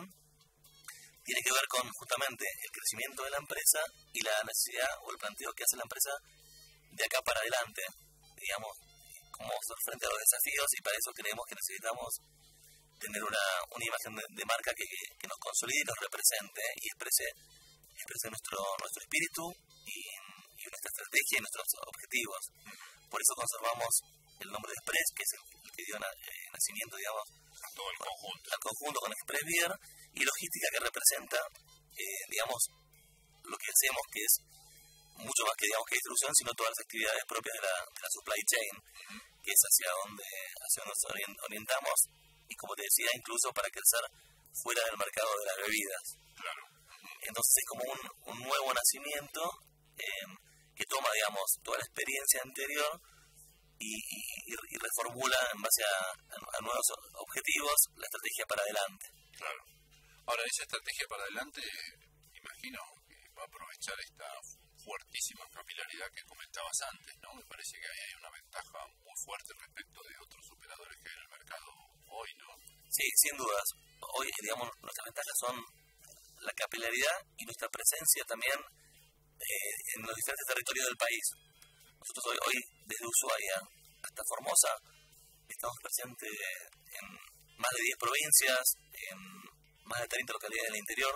tiene que ver con justamente el crecimiento de la empresa y la necesidad o el planteo que hace la empresa de acá para adelante, digamos, cómo hacer frente a los desafíos, y para eso creemos que necesitamos tener una, una imagen de, de marca que, que nos consolide y nos represente y exprese, exprese nuestro, nuestro espíritu y, y nuestra estrategia y nuestros objetivos. Por eso conservamos el nombre de Express, que es el, el que dio na, eh, nacimiento, digamos, a todo el conjunto, al conjunto con Express Beer, y Logística, que representa, eh, digamos, lo que hacemos, que es mucho más que, digamos, que distribución, sino todas las actividades propias de la, de la supply chain, uh-huh. que es hacia donde, hacia donde nos orientamos, y como te decía, incluso para crecer fuera del mercado de las bebidas. Claro. Entonces es como un, un nuevo nacimiento eh, que toma, digamos, toda la experiencia anterior y, y, y reformula en base a, a nuevos objetivos la estrategia para adelante. Claro. Ahora, esa estrategia para adelante, imagino que va a aprovechar esta fuertísima capilaridad que comentabas antes, ¿no? Me parece que ahí hay una ventaja muy fuerte respecto de otros operadores que hay en el mercado hoy, ¿no? Sí, sin dudas. Hoy, digamos, nuestras ventajas son la capilaridad y nuestra presencia también eh, en los diferentes territorios del país. Nosotros hoy, hoy, desde Ushuaia hasta Formosa, estamos presentes en más de diez provincias, en más de treinta localidades del interior,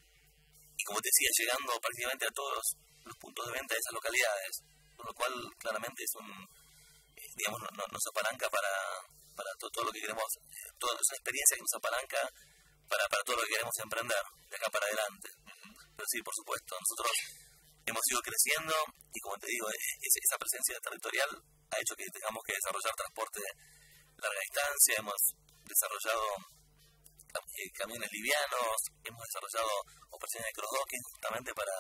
y como te decía, llegando prácticamente a todos los puntos de venta de esas localidades, con lo cual claramente es un, eh, digamos, no, no, nos apalanca para, para todo, todo lo que queremos, eh, toda esa experiencia que nos apalanca para, para todo lo que queremos emprender de acá para adelante. Uh-huh. Pero sí, por supuesto, nosotros hemos ido creciendo y, como te digo, es, esa presencia territorial ha hecho que tengamos que desarrollar transporte de larga distancia, hemos desarrollado eh, camiones livianos, hemos desarrollado operaciones de cross-docking justamente para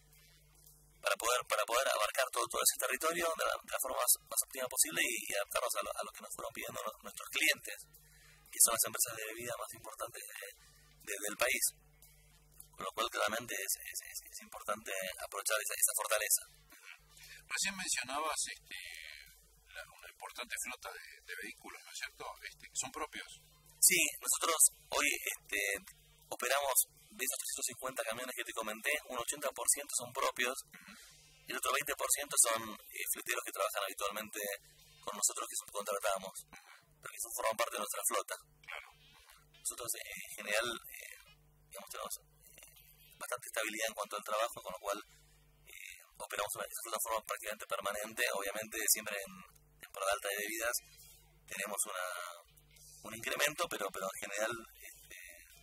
para poder para poder abarcar todo, todo ese territorio de la, de la forma más, más óptima posible y, y adaptarnos a lo, a lo que nos fueron pidiendo los, nuestros clientes, que son las empresas de bebida más importantes de, de, del país. Con lo cual claramente es, es, es, es importante aprovechar esa, esa fortaleza. Recién mencionabas este, la, una importante flota de, de vehículos, ¿no es cierto? Este, ¿Son propios? Sí, nosotros hoy este, operamos de esos trescientos cincuenta camiones que te comenté, un ochenta por ciento son propios, uh-huh. y el otro veinte por ciento son eh, fleteros que trabajan habitualmente con nosotros, que subcontratamos, uh-huh. pero que forman parte de nuestra flota. Claro. Nosotros eh, en general eh, digamos, tenemos eh, bastante estabilidad en cuanto al trabajo, con lo cual eh, operamos una, esa flota de forma prácticamente permanente. Obviamente siempre en temporada alta de bebidas tenemos una, un incremento, pero, pero en general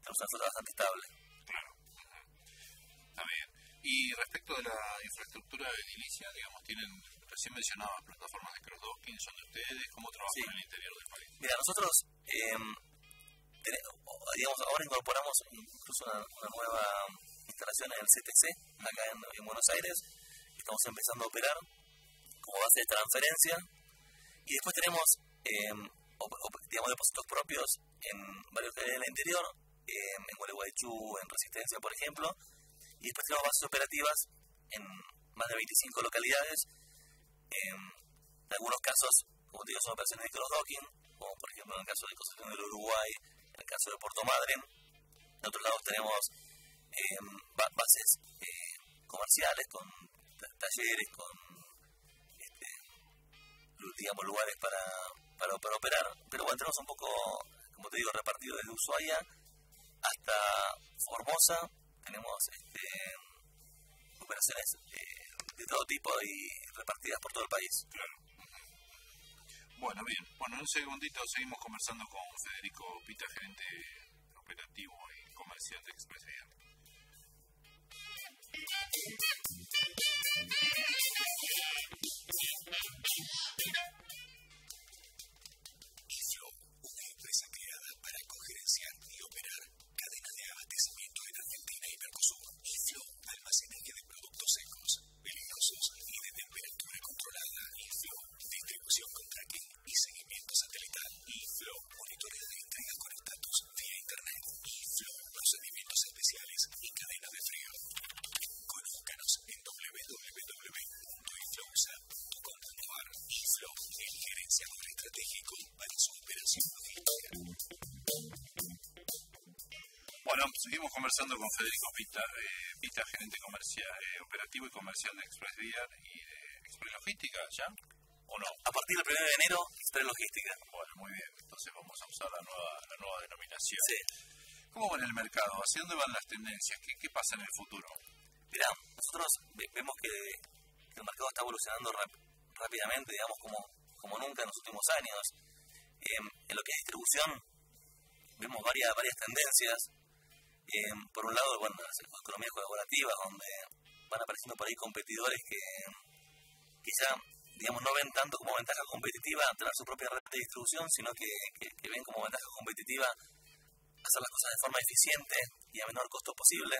tenemos una flota bastante estable. Claro. Está bien. Y respecto de la infraestructura edilicia, digamos, tienen, recién mencionabas plataformas de cross-docking, ¿son de ustedes? ¿Cómo trabajan sí. en el interior del país? Mira, nosotros, eh, tenemos, digamos, ahora incorporamos incluso una, una nueva instalación en el C T C, acá en, en Buenos Aires, estamos empezando a operar como base de transferencia, y después tenemos, eh, op, op, digamos, depósitos propios en varios lugares del interior, eh, en Gualeguaychú, en Resistencia, por ejemplo, y después tenemos bases operativas en más de veinticinco localidades. En algunos casos, como te digo, son operaciones de cross-docking, como por ejemplo en el caso de Concepción del Uruguay, en el caso de Puerto Madryn. En otros lados tenemos eh, bases eh, comerciales con talleres, con este, digamos, lugares para, para, para operar, pero bueno, tenemos un poco, como te digo, repartido desde Ushuaia hasta Formosa. Tenemos este, operaciones eh, de todo tipo y repartidas por todo el país. Claro. Bueno, bien. Bueno, en un segundito seguimos conversando con Federico Pita, gerente operativo y comercial de ExpressVía. eFlow, una empresa creada para cogerenciar y operar cadenas de abastecimiento en Argentina y Mercosur. eFlow, almacenaje de productos secos, peligrosos y de temperatura controlada. eFlow, distribución con tracking y seguimiento satelital. eFlow, monitoreo de entregas con estatus vía internet. eFlow, procedimientos especiales y cadena de frío. Conózcanos en w w w punto iflowsa punto com punto a r. eFlow, el gerenciador estratégico para su operación logística. Bueno, seguimos conversando con Federico Pita, eh, Pita gerente comercial, eh, operativo y comercial de ExpressVía y de Express Logística, ¿ya? ¿O no? A partir del primero de enero, Express Logística. Bueno, muy bien. Entonces vamos a usar la nueva, la nueva denominación. Sí. ¿Cómo va en el mercado? ¿Hacia dónde van las tendencias? ¿Qué, qué pasa en el futuro? Mirá, nosotros ve- vemos que, que el mercado está evolucionando rap- rápidamente, digamos, como, como nunca en los últimos años. Eh, en lo que es distribución, vemos varias, varias tendencias. Eh, por un lado, bueno, las economías colaborativas, donde van apareciendo por ahí competidores que quizá, digamos, no ven tanto como ventaja competitiva tener su propia red de distribución, sino que, que, que ven como ventaja competitiva hacer las cosas de forma eficiente y a menor costo posible,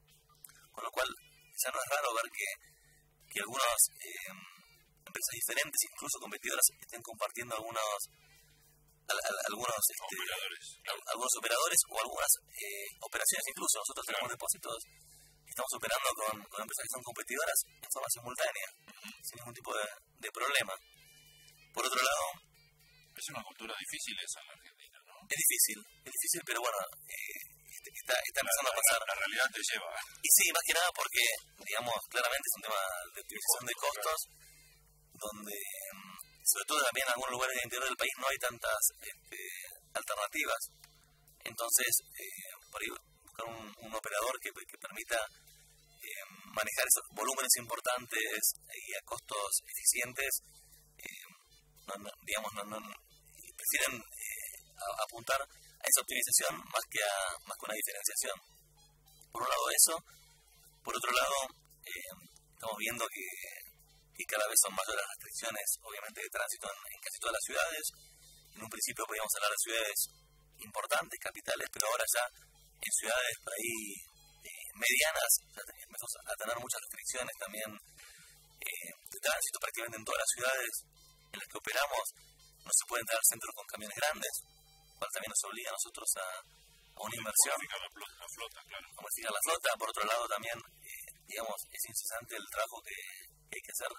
con lo cual ya no es raro ver que, que algunas eh, empresas diferentes, incluso competidoras, estén compartiendo algunos al, al, algunos este, operadores, al, algunos operadores o algunas eh, operaciones. Incluso nosotros tenemos claro. depósitos que estamos operando con, con empresas que son competidoras en forma simultánea, uh-huh. sin ningún tipo de, de problema. Por otro lado, es una cultura difícil esa en la Argentina, ¿no? Es difícil, es difícil, pero bueno, eh, está, está empezando la, a pasar. La, la realidad te lleva. Y sí, más que nada porque, digamos, claramente es un tema de optimización de costos, donde, sobre todo también en algunos lugares del interior del país, no hay tantas este, alternativas. Entonces, eh, por ahí buscar un, un operador que, que permita eh, manejar esos volúmenes importantes y a costos eficientes, eh, no, no, digamos, no, no, prefieren eh, apuntar a esa optimización más que a más que una diferenciación. Por un lado eso, por otro lado eh, estamos viendo que, que cada vez son mayores las restricciones, obviamente, de tránsito en, en casi todas las ciudades. En un principio podíamos hablar de ciudades importantes, capitales, pero ahora ya en ciudades por ahí eh, medianas ya empezamos a tener muchas restricciones también eh, de tránsito. Prácticamente en todas las ciudades en las que operamos no se puede entrar al centro con camiones grandes, cual también nos obliga a nosotros a, a una inversión. Modificar la flota, la flota, claro. A modificar la flota. Por otro lado también, eh, digamos, es incesante el trabajo que, que hay que hacer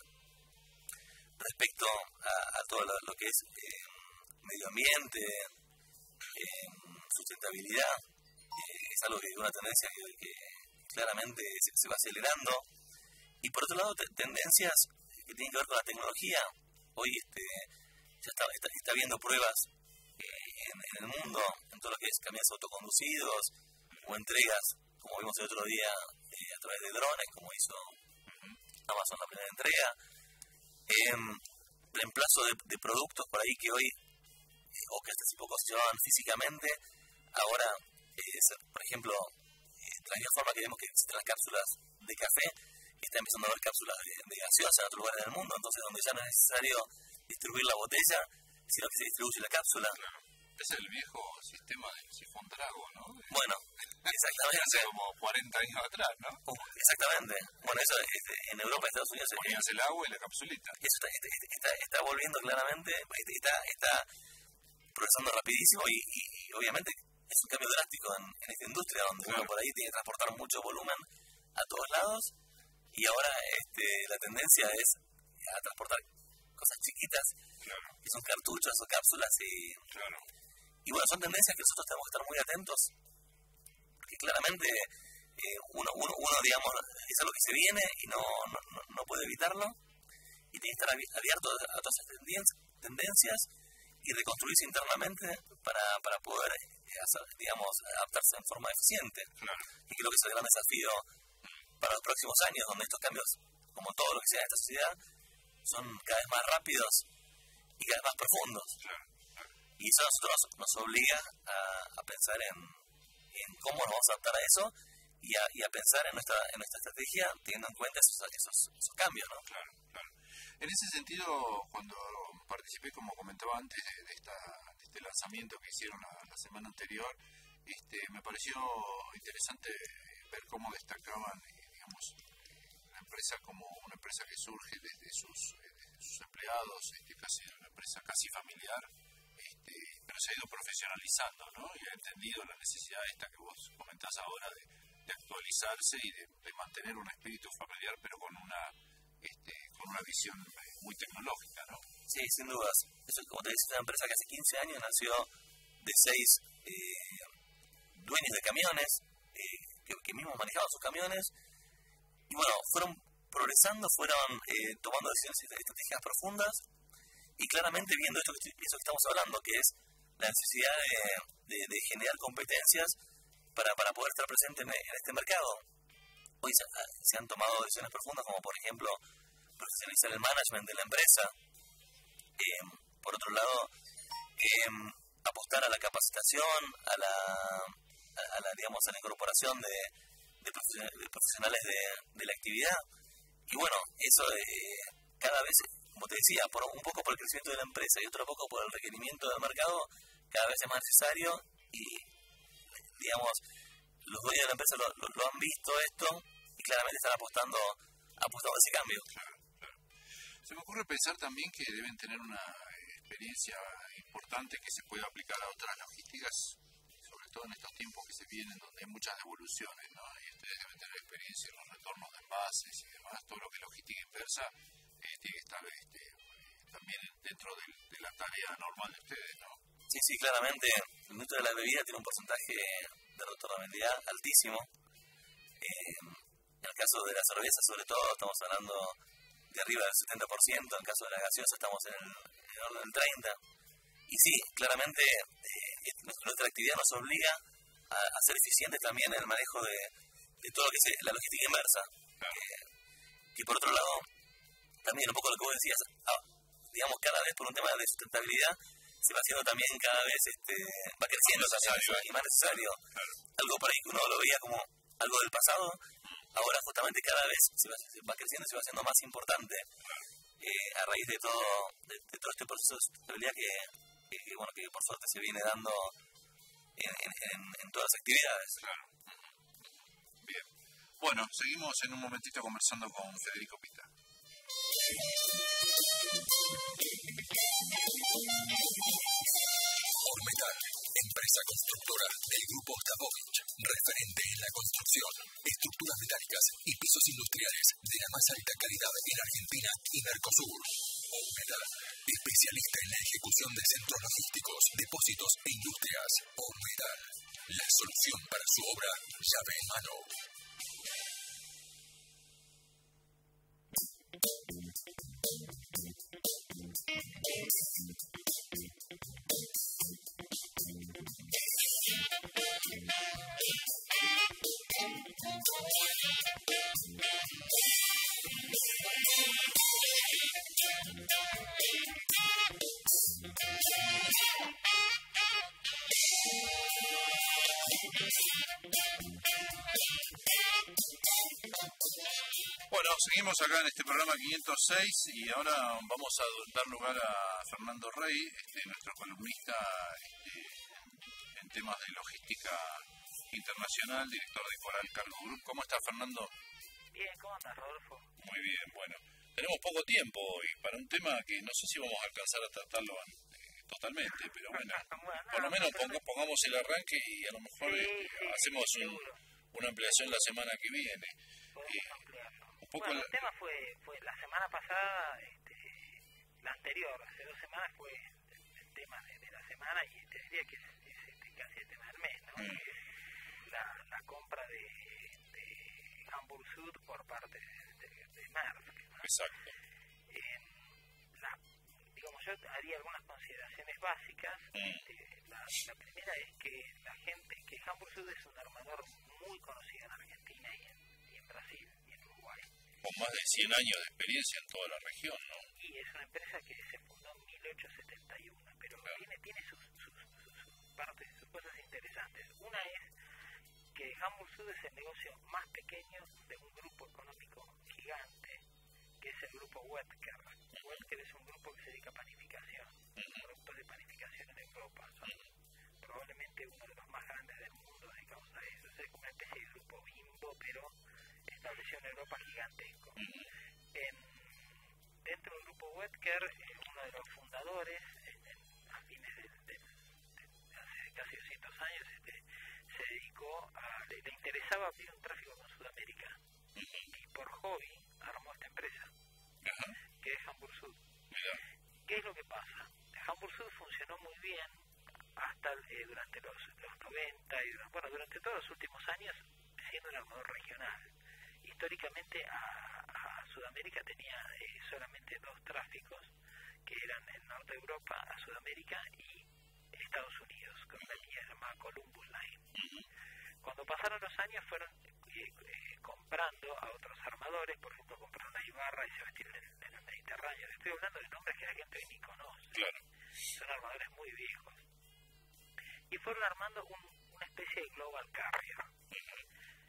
respecto a, a todo lo, lo que es eh, medio ambiente, eh, sustentabilidad. Eh, es algo que es una tendencia que, que claramente se, se va acelerando. Y por otro lado, te, tendencias que tienen que ver con la tecnología. Hoy este, ya está, está, está habiendo pruebas En, en el mundo, en todo lo que es camiones autoconducidos o entregas, como vimos el otro día eh, a través de drones, como hizo Amazon la primera entrega, eh, reemplazo de, de productos por ahí que hoy, eh, o que hasta hace poco se llevaban físicamente, ahora Eh, por ejemplo, eh, de la misma forma que vemos que existen las cápsulas de café, está empezando a haber cápsulas de, de gaseosa en otros lugares del mundo, entonces donde ya no es necesario distribuir la botella, sino que se distribuye la cápsula. Claro. Es el viejo sistema del sifón trago, ¿no? De, bueno, exactamente. Hace como cuarenta años atrás, ¿no? Uh, exactamente. Bueno, eso es, en Europa, en Estados Unidos... Ponías el agua y la capsulita. Eso está, está, está, está volviendo claramente, está, está progresando rapidísimo y, y, y obviamente es un cambio drástico en, en esta industria, donde claro. uno por ahí tiene que transportar mucho volumen a todos lados y ahora este, la tendencia es a transportar cosas chiquitas, claro. que son cartuchos o cápsulas y... Claro. Y bueno, son tendencias que nosotros tenemos que estar muy atentos, porque claramente eh, uno, uno, uno, digamos, es algo que se viene y no, no, no puede evitarlo, y tiene que estar abierto a todas esas tendencias y reconstruirse internamente para, para poder, hacer, digamos, adaptarse en forma eficiente. Claro. Y creo que es el gran desafío para los próximos años, donde estos cambios, como todo lo que sea en esta sociedad, son cada vez más rápidos y cada vez más profundos. Claro. Y eso a nosotros nos, nos obliga a, a pensar en, en cómo nos vamos a adaptar a eso y a, y a pensar en nuestra en nuestra estrategia teniendo en cuenta esos, esos, esos cambios, ¿no? Claro, claro. En ese sentido, cuando participé, como comentaba antes, de, de, esta, de este lanzamiento que hicieron la, la semana anterior, este, me pareció interesante ver cómo destacaban, digamos, la empresa como una empresa que surge desde sus, desde sus empleados, este, casi una empresa casi familiar. Este, pero se ha ido profesionalizando, ¿no? Y ha entendido la necesidad esta que vos comentás ahora de, de actualizarse y de, de mantener un espíritu familiar, pero con una este, con una visión muy tecnológica, ¿no? Sí, sin dudas. Eso, como te decía, es una empresa que hace quince años nació de seis eh, dueños de camiones eh, que, que mismos manejaban sus camiones y bueno, fueron progresando, fueron eh, tomando decisiones estratégicas profundas. Y claramente viendo esto, eso que estamos hablando, que es la necesidad de, de, de generar competencias para, para poder estar presente en, en este mercado. Hoy se, se han tomado decisiones profundas, como por ejemplo profesionalizar el management de la empresa. Eh, por otro lado, eh, apostar a la capacitación, a la, a la, digamos, a la incorporación de, de, de profesionales de, de la actividad. Y bueno, eso eh, cada vez... como te decía, por un poco por el crecimiento de la empresa y otro poco por el requerimiento del mercado, cada vez es más necesario y, digamos, los dueños de la empresa lo, lo, lo han visto esto y claramente están apostando, apostando a ese cambio. Claro, claro. Se me ocurre pensar también que deben tener una experiencia importante que se puede aplicar a otras logísticas, sobre todo en estos tiempos que se vienen, donde hay muchas devoluciones, ¿no? Y ustedes deben tener experiencia en los retornos de envases y demás, todo lo que es logística inversa. Eh, tiene que estar este, también dentro de, de la tarea normal de ustedes, ¿no? Sí, sí, claramente la industria de la bebida tiene un porcentaje de retornabilidad altísimo. Eh, en el caso de la cerveza, sobre todo, estamos hablando de arriba del setenta por ciento, en el caso de la gaseosa estamos en el, en el orden del treinta por ciento. Y sí, claramente eh, nuestra actividad nos obliga a, a ser eficientes también en el manejo de, de todo lo que es la logística inversa. Claro. Eh, que por otro lado, también un poco lo que vos decías, ah, digamos, cada vez por un tema de sustentabilidad se va haciendo también cada vez, este, va creciendo también y más necesario. Claro. Algo por ahí que uno lo veía como algo del pasado, ahora justamente cada vez se va, se va creciendo y se va haciendo más importante eh, a raíz de todo de, de todo este proceso de sustentabilidad que, que, que, bueno, que por suerte se viene dando en, en, en, en todas las actividades. Claro. Bien. Bueno, seguimos en un momentito conversando con Federico Pita. Ormetal, empresa constructora del grupo Stavovich, referente en la construcción, estructuras metálicas y pisos industriales de la más alta calidad en Argentina y Mercosur. Ormetal, especialista en la ejecución de centros logísticos, depósitos e industrias. Ormetal, la solución para su obra llave en mano. Bueno, seguimos acá en este programa quinientos seis y ahora vamos a dar lugar a Fernando Rey, este, nuestro columnista este, en temas de logística internacional, director de Coral Cargo Group. ¿Cómo estás, Fernando? Bien, ¿cómo andas, Rodolfo? Muy bien, bueno. Tenemos poco tiempo hoy para un tema que no sé si vamos a alcanzar a tratarlo eh, totalmente, pero bueno, bueno por lo menos pong- pongamos el arranque y a lo mejor sí, eh, sí, hacemos sí, un, una ampliación la semana que viene. Podemos ampliarlo. Un poco bueno, la... el tema fue, fue la semana pasada, este, la anterior, hace dos semanas fue el, el tema de, de la semana y te diría que es, es, es casi el tema del mes, ¿no? Mm. La, la compra de, de Hamburg Süd por parte de, de, de Maersk, ¿no? Exacto. Eh, la, digamos, yo haría algunas consideraciones básicas. Mm. Este, la, la primera es que la gente, que Hamburg Süd es un armador muy conocido en Argentina y en, y en Brasil y en Uruguay. Con más de cien años de experiencia en toda la región, ¿no? Y es una empresa que se fundó en mil ochocientos setenta y uno, pero claro. tiene, tiene sus, sus, sus, sus partes, sus cosas interesantes. Una es que Hamburg Süd es el negocio más pequeño de un grupo económico gigante, que es el grupo Oetker. Uh-huh. Oetker es un grupo que se dedica a panificación, uh-huh. productos de panificación en Europa. Son uh-huh. probablemente uno de los más grandes del mundo dedicados a eso. Es como una especie de grupo Bimbo, pero estableció en Europa gigantesco. Uh-huh. En, dentro del grupo Oetker, eh, uno de los fundadores, en, en, a fines de, de, de, de hace casi doscientos años, este, se dedicó a, le, le interesaba abrir un tráfico con Sudamérica. Uh-huh. Y por hobby armó esta empresa, uh-huh. que es Hamburg Süd. Uh-huh. ¿Qué es lo que pasa? Hamburg Süd funcionó muy bien hasta eh, durante los, los noventa y bueno, durante todos los últimos años siendo un armador regional. Históricamente a, a Sudamérica tenía eh, solamente dos tráficos, que eran el norte de Europa a Sudamérica y Estados Unidos, con una línea llamada Columbus Line. Uh-huh. Cuando pasaron los años fueron eh, eh, comprando a otros armadores, por ejemplo compraron a Ibarra y Sebastien en, en el Mediterráneo. Estoy hablando de nombres que la gente hoy ni conoce. Claro. Son armadores muy viejos. Y fueron armando un, una especie de global carrier. Uh-huh.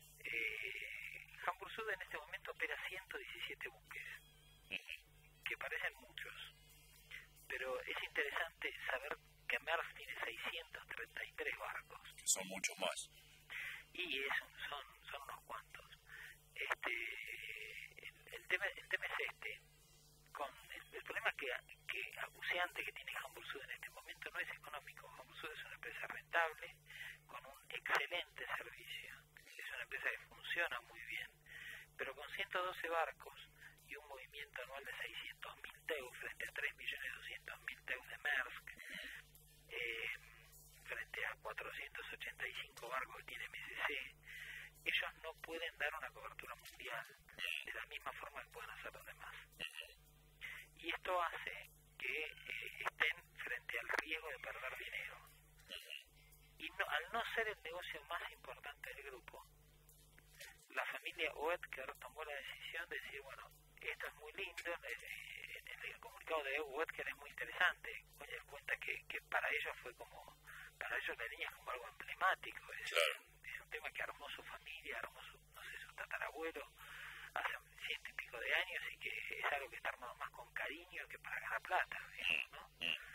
Eh, Hamburg Süd en este momento opera ciento diecisiete buques, uh-huh. que parecen muchos, pero es interesante saber que Maersk tiene seiscientos treinta y tres barcos. Que son muchos más. Y es, son, son unos cuantos. Este, el, el, tema, el tema es este. Con el, el problema que, que acuciante que tiene Hamburg Süd en este momento no es económico. Hamburg Süd es una empresa rentable, con un excelente servicio. Es una empresa que funciona muy bien, pero con ciento doce barcos y un movimiento anual de seiscientos mil teus frente a tres millones doscientos mil teus de Maersk, eh, frente a cuatrocientos ochenta y cinco barcos que tiene M S C, ellos no pueden dar una cobertura mundial de la misma forma que pueden hacer los demás. Y esto hace que eh, estén frente al riesgo de perder dinero. Y no, al no ser el negocio más importante del grupo, la familia Oetker tomó la decisión de decir, bueno, esto es muy lindo, eh, en el comunicado de Oetker es muy interesante, oye, cuenta que, que para ellos fue como, para ellos la línea es como algo emblemático, es, claro. un, es un tema que armó su familia, armó su, no sé, su tatarabuelo hace ciento y pico de años y que es algo que está armado más con cariño que para ganar plata, digamos, ¿no?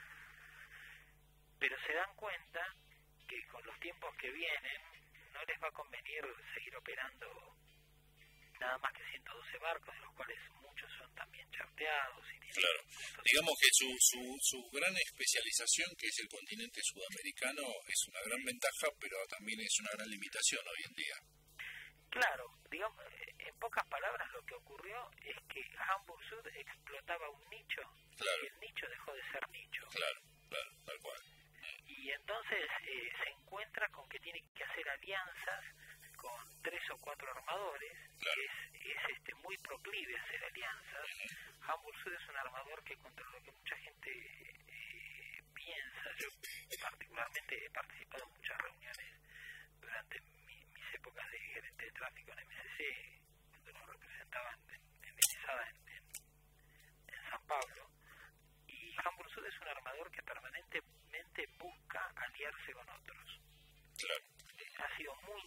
Pero se dan cuenta que con los tiempos que vienen no les va a convenir seguir operando nada más que ciento doce barcos, de los cuales muchos son también charteados. Y claro, digamos que su, su, su gran especialización, que es el continente sudamericano, es una gran ventaja, pero también es una gran limitación hoy en día. Claro, digamos, en pocas palabras lo que ocurrió es que Hamburg Süd explotaba un nicho, claro. y el nicho dejó de ser nicho. Claro, claro, tal cual. Y entonces eh, se encuentra con que tiene que hacer alianzas con tres o cuatro armadores, claro. que es, es este, muy proclive a hacer alianzas. Uh-huh. Hamburg Süd es un armador que, contra lo que mucha gente eh, piensa, yo particularmente he participado en muchas reuniones durante mi, mis épocas de gerente de tráfico en M S C, cuando nos representaban en, en Venezuela, en, en, en San Pablo. Y Hamburg Süd es un armador que permanentemente busca aliarse con otros. Claro. Ha sido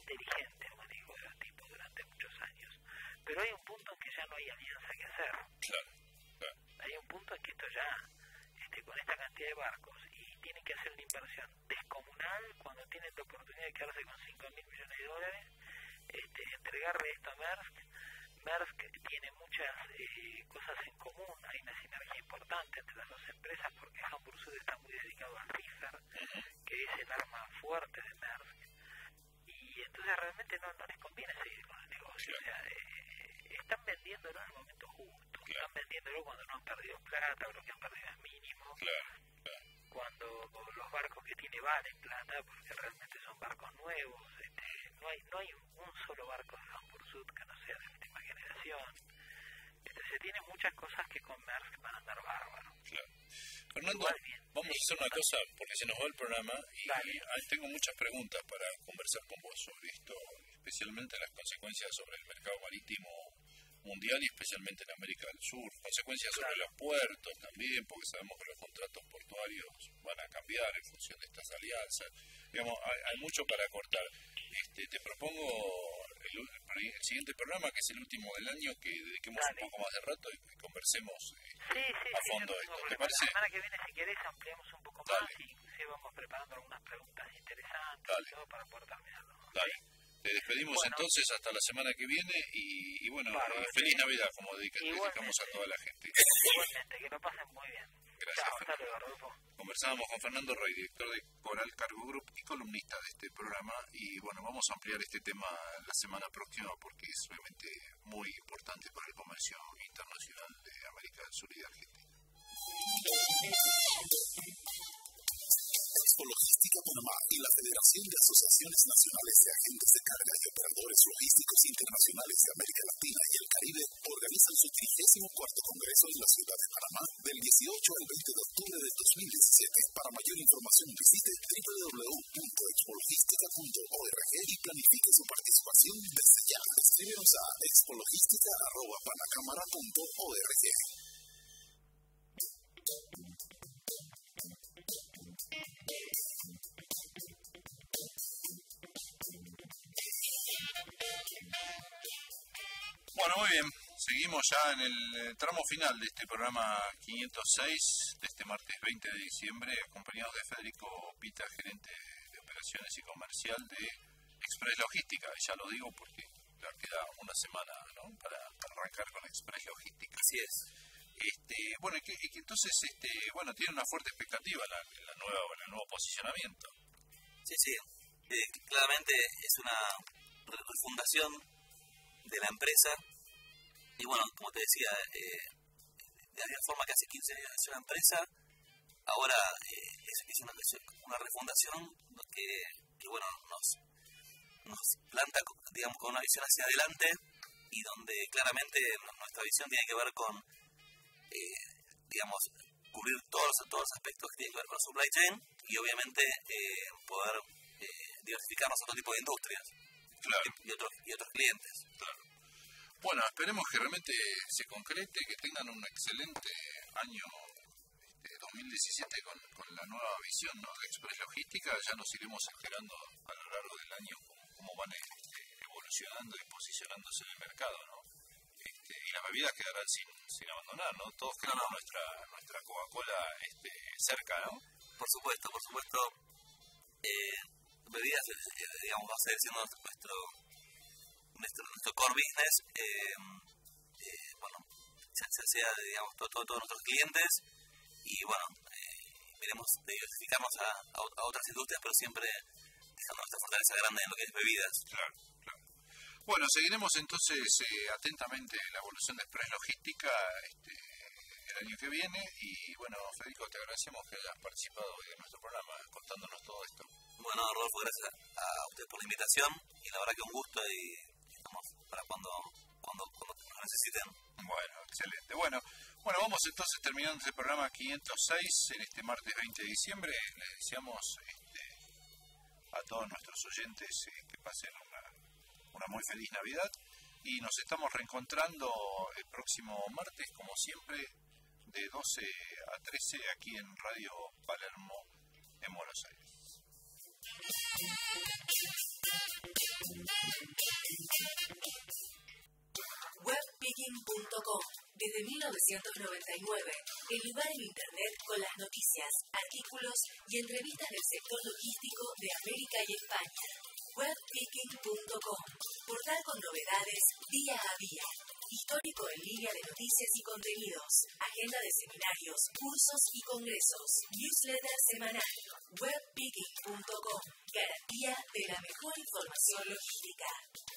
inteligente el manejo de los tipos durante muchos años, pero hay un punto en que ya no hay alianza que hacer. Claro, claro. Hay un punto en que esto ya, este, con esta cantidad de barcos, y tienen que hacer una inversión descomunal cuando tienen la oportunidad de quedarse con cinco mil millones de dólares, este, entregarle esto a Maersk. Maersk tiene muchas eh, cosas en común, hay una sinergia importante entre las dos empresas porque Hamburg Süd está muy dedicado al reefer, que es el arma fuerte de Maersk, y entonces realmente no, no les conviene seguir con el negocio. Claro. O sea, eh, están vendiéndolo en el momento justo, claro. Están vendiéndolo cuando no han perdido plata o lo que han perdido es mínimo, claro, claro. Cuando los barcos que tiene valen plata porque realmente son barcos nuevos, este, no hay no hay un solo barco de Hamburg Süd que no sea de última generación. Entonces tiene muchas cosas que con Maersk van a andar bárbaros. Claro. Fernando, vamos a hacer una cosa porque se nos va el programa y Dale. tengo muchas preguntas para conversar con vos sobre esto, especialmente las consecuencias sobre el mercado marítimo mundial y especialmente en América del Sur, consecuencias claro. sobre los puertos también, porque sabemos que los contratos portuarios van a cambiar en función de estas alianzas. Digamos, hay, hay mucho para cortar. Este, te propongo el, el siguiente programa, que es el último del año, que dediquemos Dale. un poco más de rato y, y conversemos eh, sí, sí, a fondo sí, esto. ¿Te parece? La semana que viene, si querés, ampliamos un poco Dale. más y inclusive vamos preparando algunas preguntas interesantes y todo para poder terminarlo. Dale. Te despedimos bueno. entonces hasta la semana que viene y, y bueno, eh, feliz Navidad, como dedica, dedicamos a toda la gente. Igualmente, que lo pasen muy bien. Gracias. Chao, hasta luego, Rodolfo. Conversábamos con Fernando Roy, director de Coral Cargo Group y columnista de este programa, y bueno, vamos a ampliar este tema la semana próxima porque es realmente muy importante para el comercio internacional de América del Sur y de Argentina. Logística Panamá y la Federación de Asociaciones Nacionales de Agentes de Carga y Operadores Logísticos Internacionales de América Latina y el Caribe organizan su trigésimo cuarto Congreso en la ciudad de Panamá del dieciocho al veinte de octubre de dos mil diecisiete. Para mayor información visite doble u doble u doble u punto expologística punto org y planifique su participación desde ya. Escríbenos a expologística arroba panacámara punto org. Bueno, muy bien. Seguimos ya en el tramo final de este programa quinientos seis de este martes veinte de diciembre, acompañados de Federico Pita, gerente de operaciones y comercial de Express Logística. Ya lo digo porque ya queda una semana, ¿no?, para, para arrancar con Express Logística. Así es. Este, bueno, y que, y que entonces, este, bueno, tiene una fuerte expectativa la, la nueva, el nuevo posicionamiento. Sí, sí. Eh, claramente es una refundación de la empresa y bueno, como te decía, eh, de la forma que hace quince años es una empresa, ahora eh, es, es, una, es una refundación que, que bueno, nos, nos planta, digamos, con una visión hacia adelante y donde claramente nuestra visión tiene que ver con eh, digamos, cubrir todos, todos los aspectos que tienen que ver con la supply chain y obviamente eh, poder eh, diversificarnos a otro tipo de industrias. Claro. y, otros, y otros clientes. Claro. Bueno, esperemos que realmente se concrete, que tengan un excelente año este, dos mil diecisiete con, con la nueva visión, ¿no?, de Express Logística. Ya nos iremos enterando a lo largo del año cómo, cómo van este, evolucionando y posicionándose en el mercado, ¿no? Este, y las bebidas quedarán sin, sin abandonar, ¿no? Todos queremos no, no. nuestra nuestra Coca-Cola este, cerca, ¿no? Por supuesto, por supuesto. Eh, bebidas, eh, digamos, va a seguir siendo nuestro nuestro, nuestro core business, eh, eh, bueno, se, se sea, digamos, todos todo, todo nuestros clientes y bueno, eh, veremos de diversificarnos a, a, a otras industrias, pero siempre dejando nuestra fortaleza grande en lo que es bebidas. Claro, claro. Bueno, seguiremos entonces eh, atentamente la evolución de Express Logística este, el año que viene y bueno, Federico, te agradecemos que hayas participado hoy en nuestro programa contándonos todo esto. Bueno, Rodolfo, gracias a usted por la invitación y la verdad que un gusto y estamos para cuando, cuando, cuando nos necesiten. Bueno, excelente. Bueno, bueno, vamos entonces terminando este programa quinientos seis en este martes veinte de diciembre. Les deseamos este, a todos nuestros oyentes eh, que pasen una, una muy feliz Navidad y nos estamos reencontrando el próximo martes, como siempre, de doce a trece aquí en Radio Palermo en Buenos Aires. webpicking punto com. Desde mil novecientos noventa y nueve, el lugar en Internet con las noticias, artículos y entrevistas del sector logístico de América y España. webpicking punto com. Portal con novedades día a día. Histórico en línea de noticias y contenidos. Agenda de seminarios, cursos y congresos. Newsletter semanal. webpicking punto com. Garantía de la mejor información logística.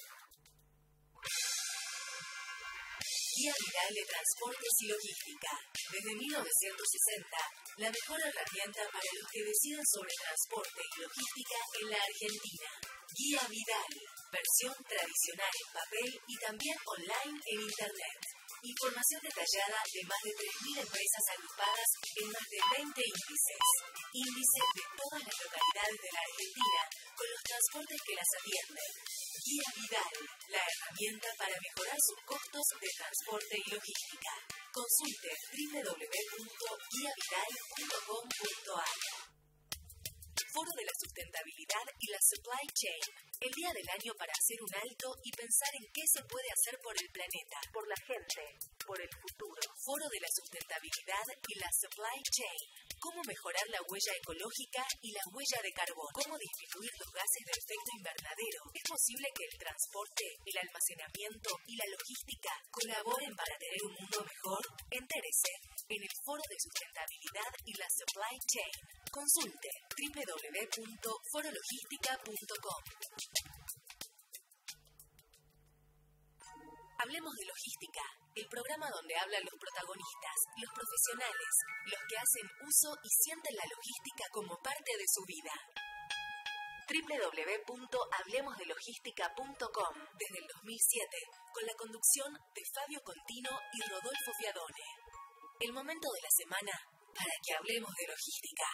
Guía Vidal de Transportes y Logística. Desde mil novecientos sesenta, la mejor herramienta para los que deciden sobre transporte y logística en la Argentina. Guía Vidal. Versión tradicional en papel y también online en Internet. Información detallada de más de tres mil empresas agrupadas en más de veinte índices. Índices de todas las localidades de la Argentina con los transportes que las atienden. Guía Vidal, la herramienta para mejorar sus costos de transporte y logística. Consulte doble u doble u doble u punto guía vidal punto com punto a r. Foro de la Sustentabilidad y la Supply Chain. El día del año para hacer un alto y pensar en qué se puede hacer por el planeta, por la gente, por el futuro. Foro de la Sustentabilidad y la Supply Chain. Cómo mejorar la huella ecológica y la huella de carbón. Cómo disminuir los gases de efecto invernadero. ¿Es posible que el transporte, el almacenamiento y la logística colaboren para tener un mundo mejor? Entérese en el Foro de Sustentabilidad y la Supply Chain. Consulte doble u doble u doble u punto foro logística punto com. Hablemos de Logística, el programa donde hablan los protagonistas, los profesionales, los que hacen uso y sienten la logística como parte de su vida. doble u doble u doble u punto hablemos de logística punto com desde el dos mil siete, con la conducción de Fabio Contino y Rodolfo Fiadone. El momento de la semana para que hablemos de logística.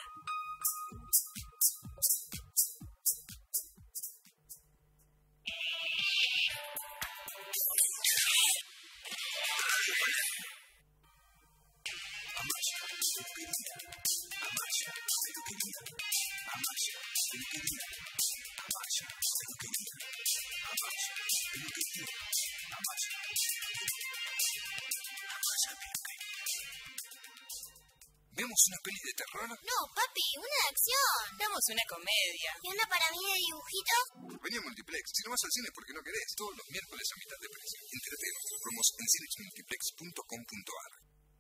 ¿Vemos una peli de terror? No, papi, una de acción. Damos una comedia. ¿Y una para mí de dibujito? Vení a Multiplex. Si no vas al cine porque no querés. Todos los miércoles a mitad de precio. Entérate de nuestros promos en cinex multiplex punto com punto a r.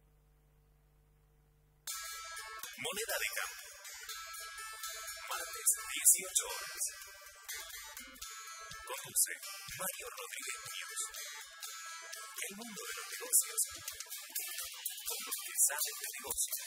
Moneda de Campo. Martes, dieciocho horas. Conduce Mario Rodríguez Muñoz. El mundo de los negocios. Con los que saben de negocios.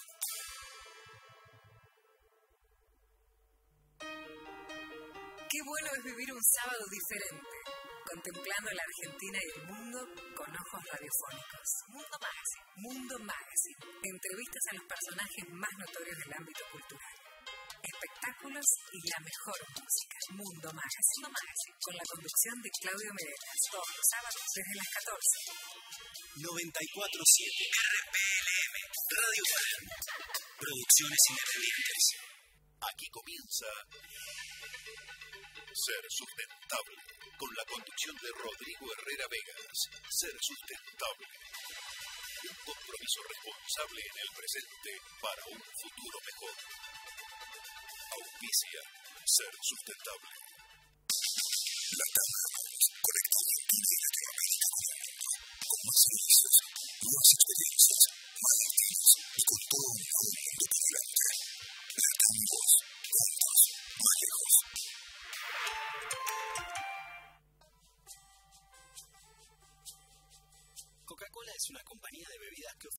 Qué bueno es vivir un sábado diferente, contemplando la Argentina y el mundo con ojos radiofónicos. Mundo Magazine. Mundo Magazine. Entrevistas a los personajes más notorios del ámbito cultural. Espectáculos y la mejor música. Mundo Magazine. Mundo Magazine. Con la conducción de Claudio Medelas. Todos los sábados desde las catorce. noventa y cuatro siete R P L M Radio Palermo. Producciones independientes. Aquí comienza Ser Sustentable, con la conducción de Rodrigo Herrera Vegas. Ser Sustentable. Un compromiso responsable en el presente para un futuro mejor. Auspicia Ser Sustentable. La Cámara conecta Argentina y Latinoamérica con el mundo, con más servicios, nuevas experiencias, más latinos y con todo un nuevo mundo por delante. La Cámara, juntos, más lejos. Coca-Cola es una compañía de bebidas que